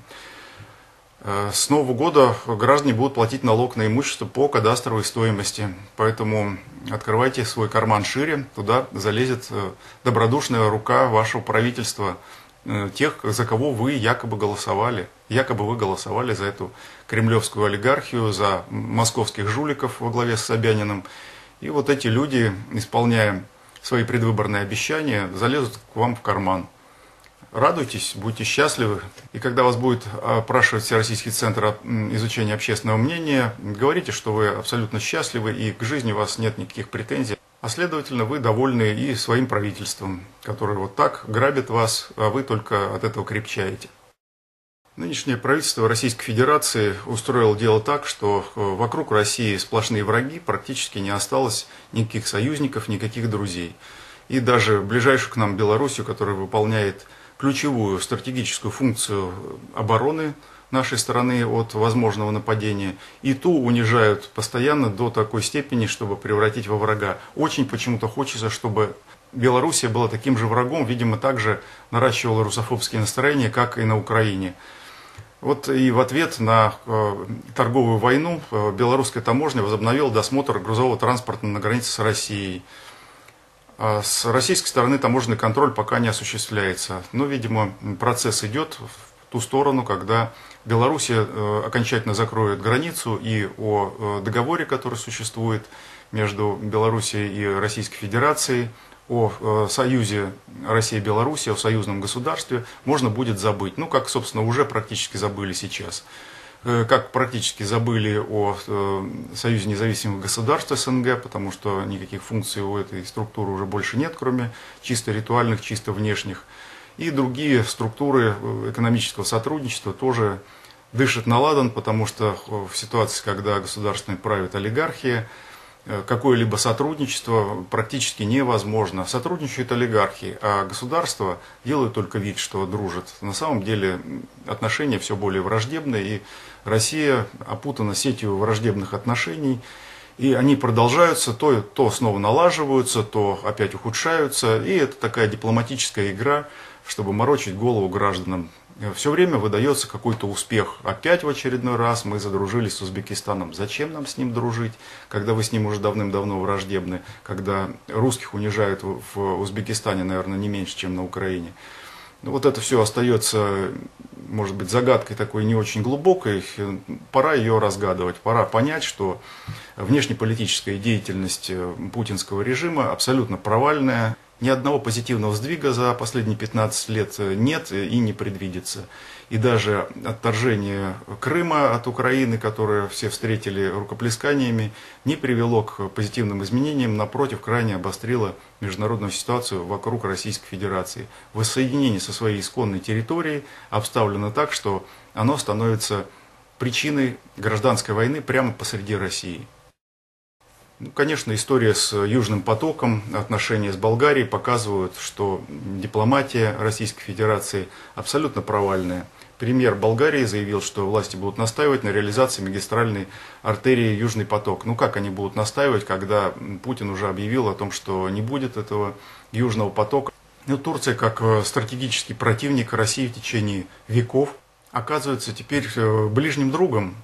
С нового года граждане будут платить налог на имущество по кадастровой стоимости. Поэтому открывайте свой карман шире, туда залезет добродушная рука вашего правительства, тех, за кого вы якобы голосовали. Якобы вы голосовали за эту кремлевскую олигархию, за московских жуликов во главе с Собяниным. И вот эти люди, исполняя свои предвыборные обещания, залезут к вам в карман. Радуйтесь, будьте счастливы. И когда вас будет опрашивать Всероссийский центр изучения общественного мнения, говорите, что вы абсолютно счастливы и к жизни у вас нет никаких претензий. А следовательно, вы довольны и своим правительством, которое вот так грабит вас, а вы только от этого крепчаете. Нынешнее правительство Российской Федерации устроило дело так, что вокруг России сплошные враги, практически не осталось никаких союзников, никаких друзей. И даже ближайшую к нам Белоруссию, которая выполняет ключевую стратегическую функцию обороны нашей страны от возможного нападения, и ту унижают постоянно до такой степени, чтобы превратить во врага. Очень почему-то хочется, чтобы Белоруссия была таким же врагом, видимо, также наращивала русофобские настроения, как и на Украине. Вот и в ответ на э, торговую войну э, белорусская таможня возобновила досмотр грузового транспорта на границе с Россией. А с российской стороны таможенный контроль пока не осуществляется. Но, видимо, процесс идет в ту сторону, когда Белоруссия окончательно закроет границу и о договоре, который существует между Белоруссией и Российской Федерацией, о союзе Россия-Белоруссия, о союзном государстве можно будет забыть. Ну, как, собственно, уже практически забыли сейчас. Как практически забыли о Союзе независимых государств СНГ, потому что никаких функций у этой структуры уже больше нет, кроме чисто ритуальных, чисто внешних. И другие структуры экономического сотрудничества тоже дышат на ладан, потому что в ситуации, когда государственной правит олигархия, какое-либо сотрудничество практически невозможно. Сотрудничают олигархи, а государства делают только вид, что дружат. На самом деле отношения все более враждебные, и Россия опутана сетью враждебных отношений, и они продолжаются, то, то снова налаживаются, то опять ухудшаются, и это такая дипломатическая игра, чтобы морочить голову гражданам. Все время выдается какой-то успех. Опять в очередной раз мы задружились с Узбекистаном. Зачем нам с ним дружить, когда вы с ним уже давным-давно враждебны, когда русских унижают в Узбекистане, наверное, не меньше, чем на Украине. Вот это все остается, может быть, загадкой такой не очень глубокой. Пора ее разгадывать, пора понять, что внешнеполитическая деятельность путинского режима абсолютно провальная. Ни одного позитивного сдвига за последние пятнадцать лет нет и не предвидится. И даже отторжение Крыма от Украины, которое все встретили рукоплесканиями, не привело к позитивным изменениям, напротив, крайне обострило международную ситуацию вокруг Российской Федерации. Воссоединение со своей исконной территорией обставлено так, что оно становится причиной гражданской войны прямо посреди России. Ну, конечно, история с Южным потоком, отношения с Болгарией показывают, что дипломатия Российской Федерации абсолютно провальная. Премьер Болгарии заявил, что власти будут настаивать на реализации магистральной артерии Южный поток. Ну как они будут настаивать, когда Путин уже объявил о том, что не будет этого Южного потока? Ну, Турция, как стратегический противник России в течение веков, оказывается теперь ближним другом.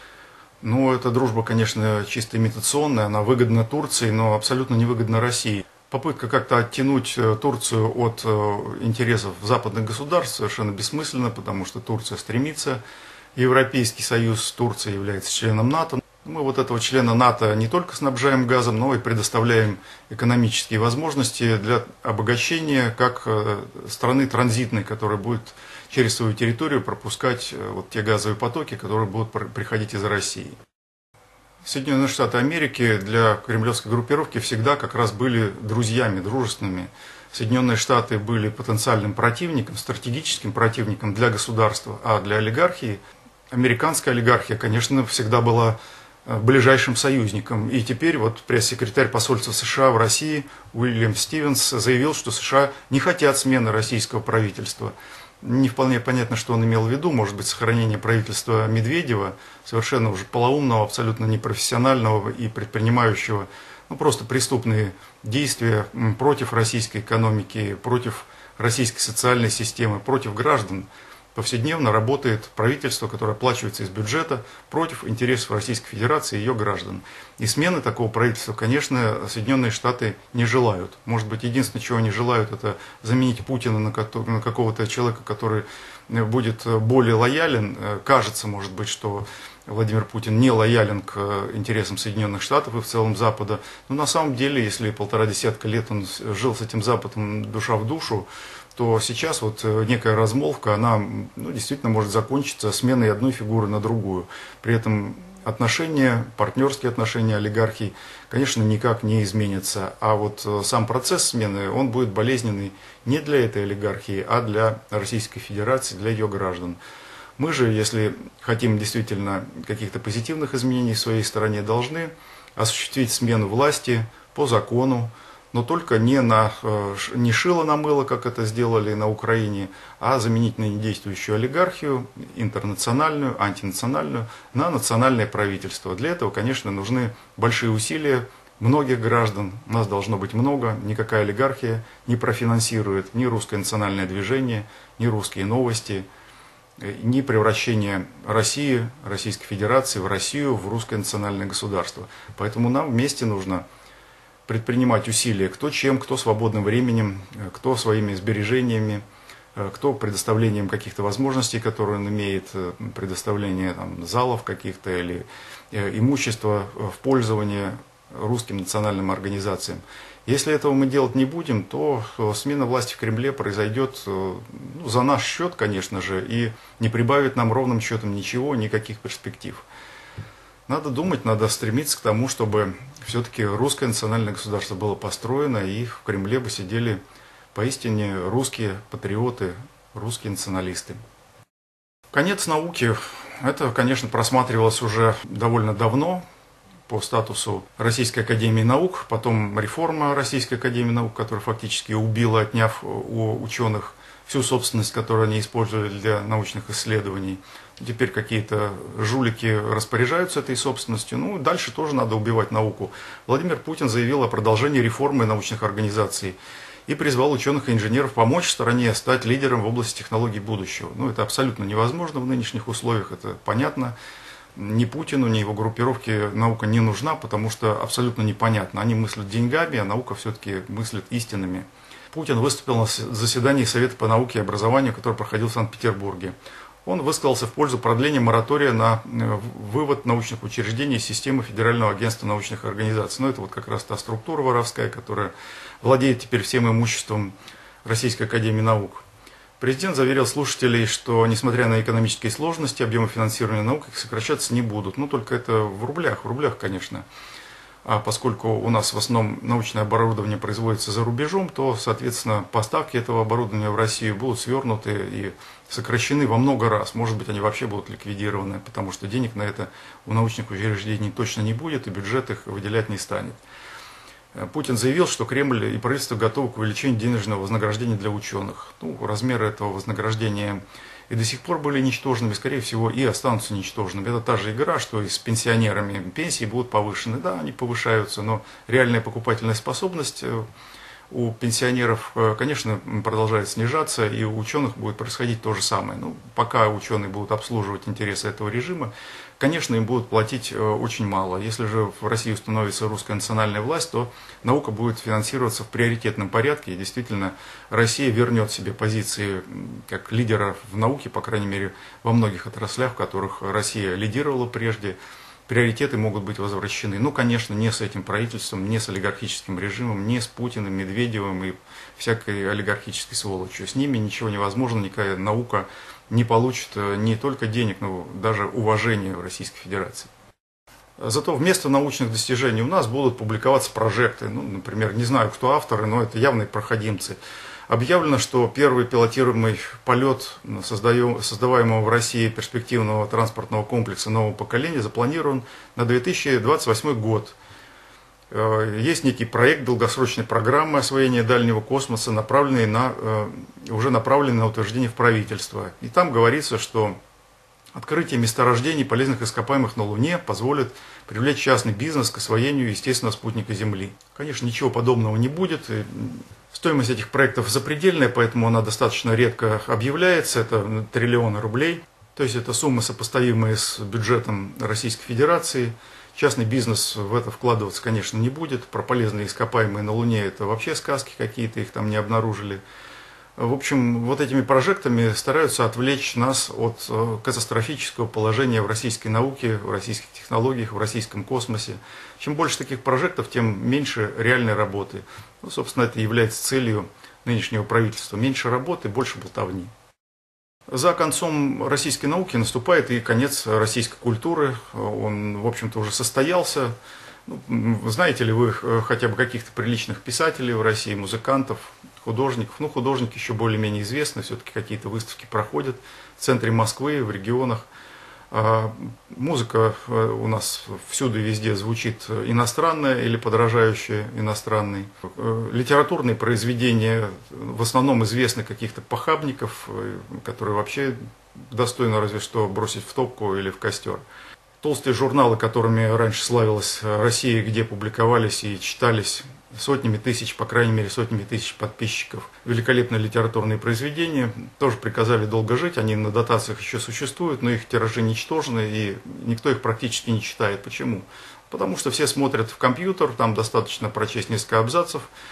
Ну, эта дружба, конечно, чисто имитационная, она выгодна Турции, но абсолютно невыгодна России. Попытка как-то оттянуть Турцию от интересов западных государств совершенно бессмысленна, потому что Турция стремится. Европейский Союз, Турция является членом НАТО. Мы вот этого члена НАТО не только снабжаем газом, но и предоставляем экономические возможности для обогащения как страны транзитной, которая будет через свою территорию пропускать вот те газовые потоки, которые будут приходить из России. Соединенные Штаты Америки для кремлевской группировки всегда как раз были друзьями, дружественными. Соединенные Штаты были потенциальным противником, стратегическим противником для государства, а для олигархии, американская олигархия, конечно, всегда была ближайшим союзником. И теперь вот пресс-секретарь посольства США в России Уильям Стивенс заявил, что США не хотят смены российского правительства. Не вполне понятно, что он имел в виду, может быть, сохранение правительства Медведева, совершенно уже полоумного, абсолютно непрофессионального и предпринимающего ну, просто преступные действия против российской экономики, против российской социальной системы, против граждан. Повседневно работает правительство, которое оплачивается из бюджета против интересов Российской Федерации и ее граждан. И смены такого правительства, конечно, Соединенные Штаты не желают. Может быть, единственное, чего они желают, это заменить Путина на какого-то человека, который будет более лоялен. Кажется, может быть, что Владимир Путин не лоялен к интересам Соединенных Штатов и в целом Запада. Но на самом деле, если полтора десятка лет он жил с этим Западом душа в душу, то сейчас вот некая размолвка, она ну, действительно может закончиться сменой одной фигуры на другую. При этом отношения, партнерские отношения олигархий, конечно, никак не изменятся. А вот сам процесс смены, он будет болезненный не для этой олигархии, а для Российской Федерации, для ее граждан. Мы же, если хотим действительно каких-то позитивных изменений в своей стране, должны осуществить смену власти по закону, но только не, на, не шило на мыло, как это сделали на Украине, а заменить ныне действующую олигархию, интернациональную, антинациональную, на национальное правительство. Для этого, конечно, нужны большие усилия многих граждан. Нас должно быть много. Никакая олигархия не профинансирует ни русское национальное движение, ни русские новости, ни превращение России, Российской Федерации в Россию, в русское национальное государство. Поэтому нам вместе нужно предпринимать усилия, кто чем, кто свободным временем, кто своими сбережениями, кто предоставлением каких-то возможностей, которые он имеет, предоставление там, залов каких-то или имущества в пользование русским национальным организациям. Если этого мы делать не будем, то смена власти в Кремле произойдет ну, за наш счет, конечно же, и не прибавит нам ровным счетом ничего, никаких перспектив. Надо думать, надо стремиться к тому, чтобы все-таки русское национальное государство было построено, и в Кремле бы сидели поистине русские патриоты, русские националисты. Конец науки. Это, конечно, просматривалось уже довольно давно по статусу Российской академии наук, потом реформа Российской академии наук, которая фактически убила, отняв у ученых всю собственность, которую они использовали для научных исследований. Теперь какие-то жулики распоряжаются этой собственностью. Ну, дальше тоже надо убивать науку. Владимир Путин заявил о продолжении реформы научных организаций и призвал ученых и инженеров помочь стране стать лидером в области технологий будущего. Ну, это абсолютно невозможно в нынешних условиях, это понятно. Ни Путину, ни его группировке наука не нужна, потому что абсолютно непонятно. Они мыслят деньгами, а наука все-таки мыслит истинами. Путин выступил на заседании Совета по науке и образованию, который проходил в Санкт-Петербурге. Он высказался в пользу продления моратория на вывод научных учреждений из системы Федерального агентства научных организаций. Ну, это вот как раз та структура воровская, которая владеет теперь всем имуществом Российской академии наук. Президент заверил слушателей, что, несмотря на экономические сложности, объемы финансирования наук сокращаться не будут. Ну, только это в рублях, в рублях, конечно. А поскольку у нас в основном научное оборудование производится за рубежом, то, соответственно, поставки этого оборудования в Россию будут свернуты и сокращены во много раз. Может быть, они вообще будут ликвидированы, потому что денег на это у научных учреждений точно не будет, и бюджет их выделять не станет. Путин заявил, что Кремль и правительство готовы к увеличению денежного вознаграждения для ученых. Ну, размеры этого вознаграждения и до сих пор были ничтожными, скорее всего, и останутся ничтожными. Это та же игра, что и с пенсионерами. Пенсии будут повышены. Да, они повышаются, но реальная покупательная способность у пенсионеров, конечно, продолжает снижаться, и у ученых будет происходить то же самое. Ну, пока ученые будут обслуживать интересы этого режима, конечно, им будут платить очень мало. Если же в России установится русская национальная власть, то наука будет финансироваться в приоритетном порядке, и действительно Россия вернет себе позиции как лидера в науке, по крайней мере, во многих отраслях, в которых Россия лидировала прежде. Приоритеты могут быть возвращены. Ну, конечно, не с этим правительством, не с олигархическим режимом, не с Путиным, Медведевым и всякой олигархической сволочью. С ними ничего невозможно, никакая наука не получит не только денег, но даже уважения в Российской Федерации. Зато вместо научных достижений у нас будут публиковаться прожекты. Ну, например, не знаю, кто авторы, но это явные проходимцы. Объявлено, что первый пилотируемый полет создаваемого в России перспективного транспортного комплекса нового поколения запланирован на две тысячи двадцать восьмой год. Есть некий проект долгосрочной программы освоения дальнего космоса, направленный на, уже направленный на утверждение в правительство. И там говорится, что открытие месторождений полезных ископаемых на Луне позволит привлечь частный бизнес к освоению естественного спутника Земли. Конечно, ничего подобного не будет. Стоимость этих проектов запредельная, поэтому она достаточно редко объявляется. Это триллионы рублей. То есть это суммы, сопоставимые с бюджетом Российской Федерации. Частный бизнес в это вкладываться, конечно, не будет. Про полезные ископаемые на Луне это вообще сказки какие-то, их там не обнаружили. В общем, вот этими прожектами стараются отвлечь нас от катастрофического положения в российской науке, в российских технологиях, в российском космосе. Чем больше таких прожектов, тем меньше реальной работы. Ну, собственно, это является целью нынешнего правительства. Меньше работы, больше болтовни. За концом российской науки наступает и конец российской культуры. Он, в общем-то, уже состоялся. Ну, знаете ли вы хотя бы каких-то приличных писателей в России, музыкантов, художников? Ну, художники еще более-менее известны, все-таки какие-то выставки проходят в центре Москвы, в регионах. А музыка у нас всюду и везде звучит иностранная или подражающая иностранной. Литературные произведения в основном известны каких-то похабников, которые вообще достойно разве что бросить в топку или в костер. Толстые журналы, которыми раньше славилась Россия, где публиковались и читались сотнями тысяч, по крайней мере, сотнями тысяч подписчиков, великолепные литературные произведения, тоже приказали долго жить, они на дотациях еще существуют, но их тиражи ничтожны, и никто их практически не читает. Почему? Потому что все смотрят в компьютер, там достаточно прочесть несколько абзацев,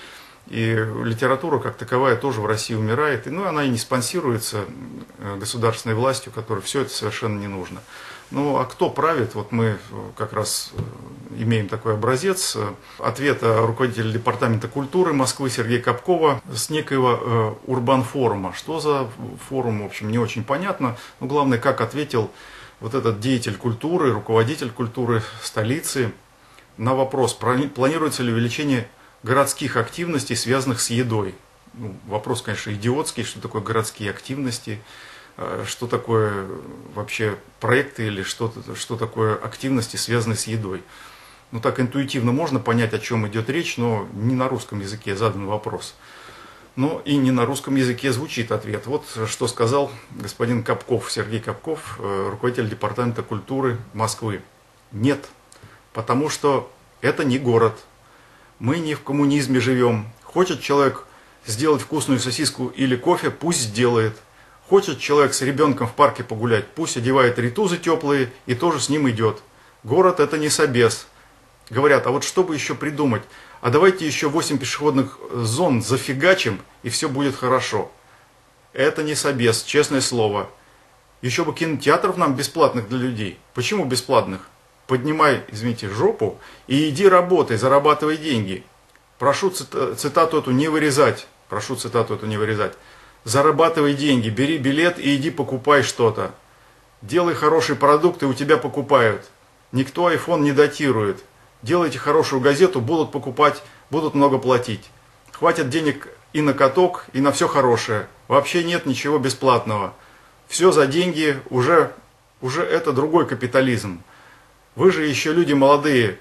И литература как таковая тоже в России умирает. И, ну, она и не спонсируется государственной властью, которой все это совершенно не нужно. Ну, а кто правит? Вот мы как раз имеем такой образец ответа руководителя департамента культуры Москвы Сергея Капкова с некоего Урбан-форума. Что за форум, в общем, не очень понятно. Но главное, как ответил вот этот деятель культуры, руководитель культуры столицы на вопрос, планируется ли увеличение городских активностей, связанных с едой. Ну, вопрос, конечно, идиотский, что такое городские активности, что такое вообще проекты или что, что такое активности, связанные с едой. Ну, так интуитивно можно понять, о чем идет речь, но не на русском языке задан вопрос. Но и не на русском языке звучит ответ. Вот что сказал господин Капков, Сергей Капков, руководитель департамента культуры Москвы. Нет, потому что это не город. Мы не в коммунизме живем. Хочет человек сделать вкусную сосиску или кофе, пусть сделает. Хочет человек с ребенком в парке погулять, пусть одевает ритузы теплые и тоже с ним идет. Город это не собес. Говорят, а вот что бы еще придумать? А давайте еще восемь пешеходных зон зафигачим, и все будет хорошо. Это не собес, честное слово. Еще бы кинотеатров нам бесплатных для людей. Почему бесплатных? Поднимай, извините, жопу и иди работай, зарабатывай деньги. Прошу цитату эту не вырезать. Прошу цитату эту не вырезать. Зарабатывай деньги, бери билет и иди покупай что-то. Делай хороший продукт, и у тебя покупают. Никто айфон не датирует. Делайте хорошую газету, будут покупать, будут много платить. Хватит денег и на каток, и на все хорошее. Вообще нет ничего бесплатного. Все за деньги, уже, уже это другой капитализм. Вы же еще люди молодые.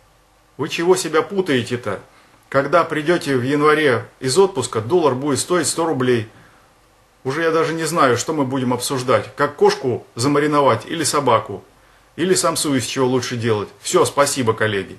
Вы чего себя путаете-то? Когда придете в январе из отпуска, доллар будет стоить сто рублей. Уже я даже не знаю, что мы будем обсуждать. Как кошку замариновать или собаку. Или самсу из чего лучше делать. Все, спасибо, коллеги.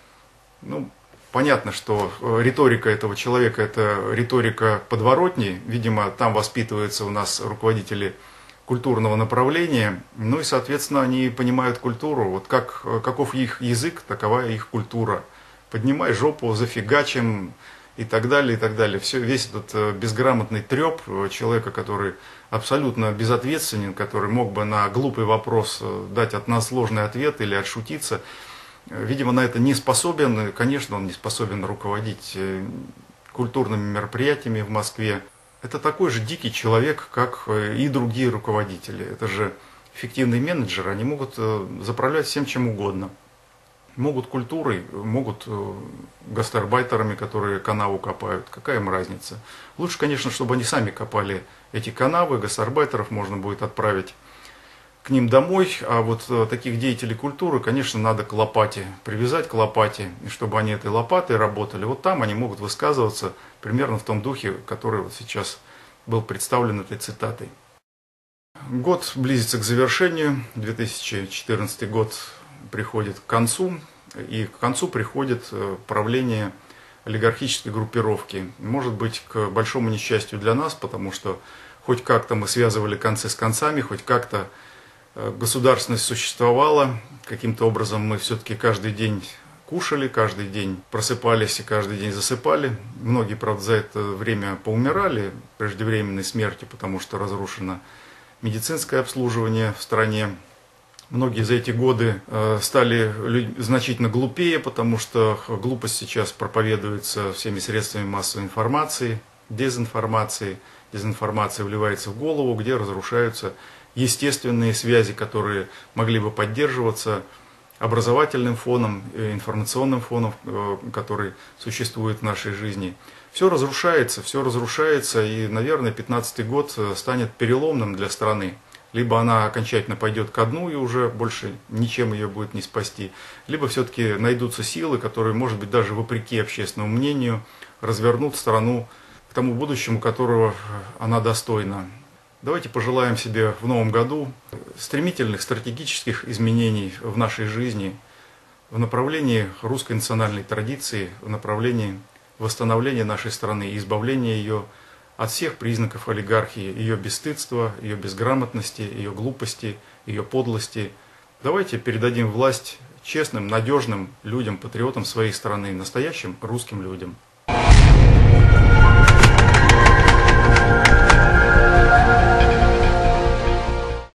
Ну, понятно, что риторика этого человека, это риторика подворотни. Видимо, там воспитываются у нас руководители культурного направления. Ну и, соответственно, они понимают культуру. Вот как, каков их язык, такова их культура. Поднимай жопу, зафигачим и так далее, и так далее. Все, весь этот безграмотный треп человека, который абсолютно безответственен, который мог бы на глупый вопрос дать односложный ответ или отшутиться, видимо, на это не способен. Конечно, он не способен руководить культурными мероприятиями в Москве. Это такой же дикий человек, как и другие руководители. Это же эффективные менеджеры, они могут заправлять всем чем угодно. Могут культурой, могут гастарбайтерами, которые канаву копают. Какая им разница? Лучше, конечно, чтобы они сами копали эти канавы. Гастарбайтеров можно будет отправить к ним домой. А вот таких деятелей культуры, конечно, надо к лопате привязать к лопате, и чтобы они этой лопатой работали. Вот там они могут высказываться примерно в том духе, который вот сейчас был представлен этой цитатой. Год близится к завершению. две тысячи четырнадцатый год приходит к концу, и к концу приходит правление олигархической группировки. Может быть, к большому несчастью для нас, потому что хоть как-то мы связывали концы с концами, хоть как-то государственность существовала, каким-то образом мы все-таки каждый день кушали, каждый день просыпались и каждый день засыпали. Многие, правда, за это время поумирали преждевременной смертью, потому что разрушено медицинское обслуживание в стране. Многие за эти годы стали значительно глупее, потому что глупость сейчас проповедуется всеми средствами массовой информации, дезинформации. Дезинформация вливается в голову, где разрушаются естественные связи, которые могли бы поддерживаться образовательным фоном, информационным фоном, который существует в нашей жизни. Все разрушается, все разрушается, и, наверное, пятнадцатый год станет переломным для страны. Либо она окончательно пойдет ко дну и уже больше ничем ее будет не спасти, либо все-таки найдутся силы, которые, может быть, даже вопреки общественному мнению, развернут страну к тому будущему, которого она достойна. Давайте пожелаем себе в новом году стремительных стратегических изменений в нашей жизни, в направлении русской национальной традиции, в направлении восстановления нашей страны и избавления ее от всех признаков олигархии, ее бесстыдства, ее безграмотности, ее глупости, ее подлости. Давайте передадим власть честным, надежным людям, патриотам своей страны, настоящим русским людям.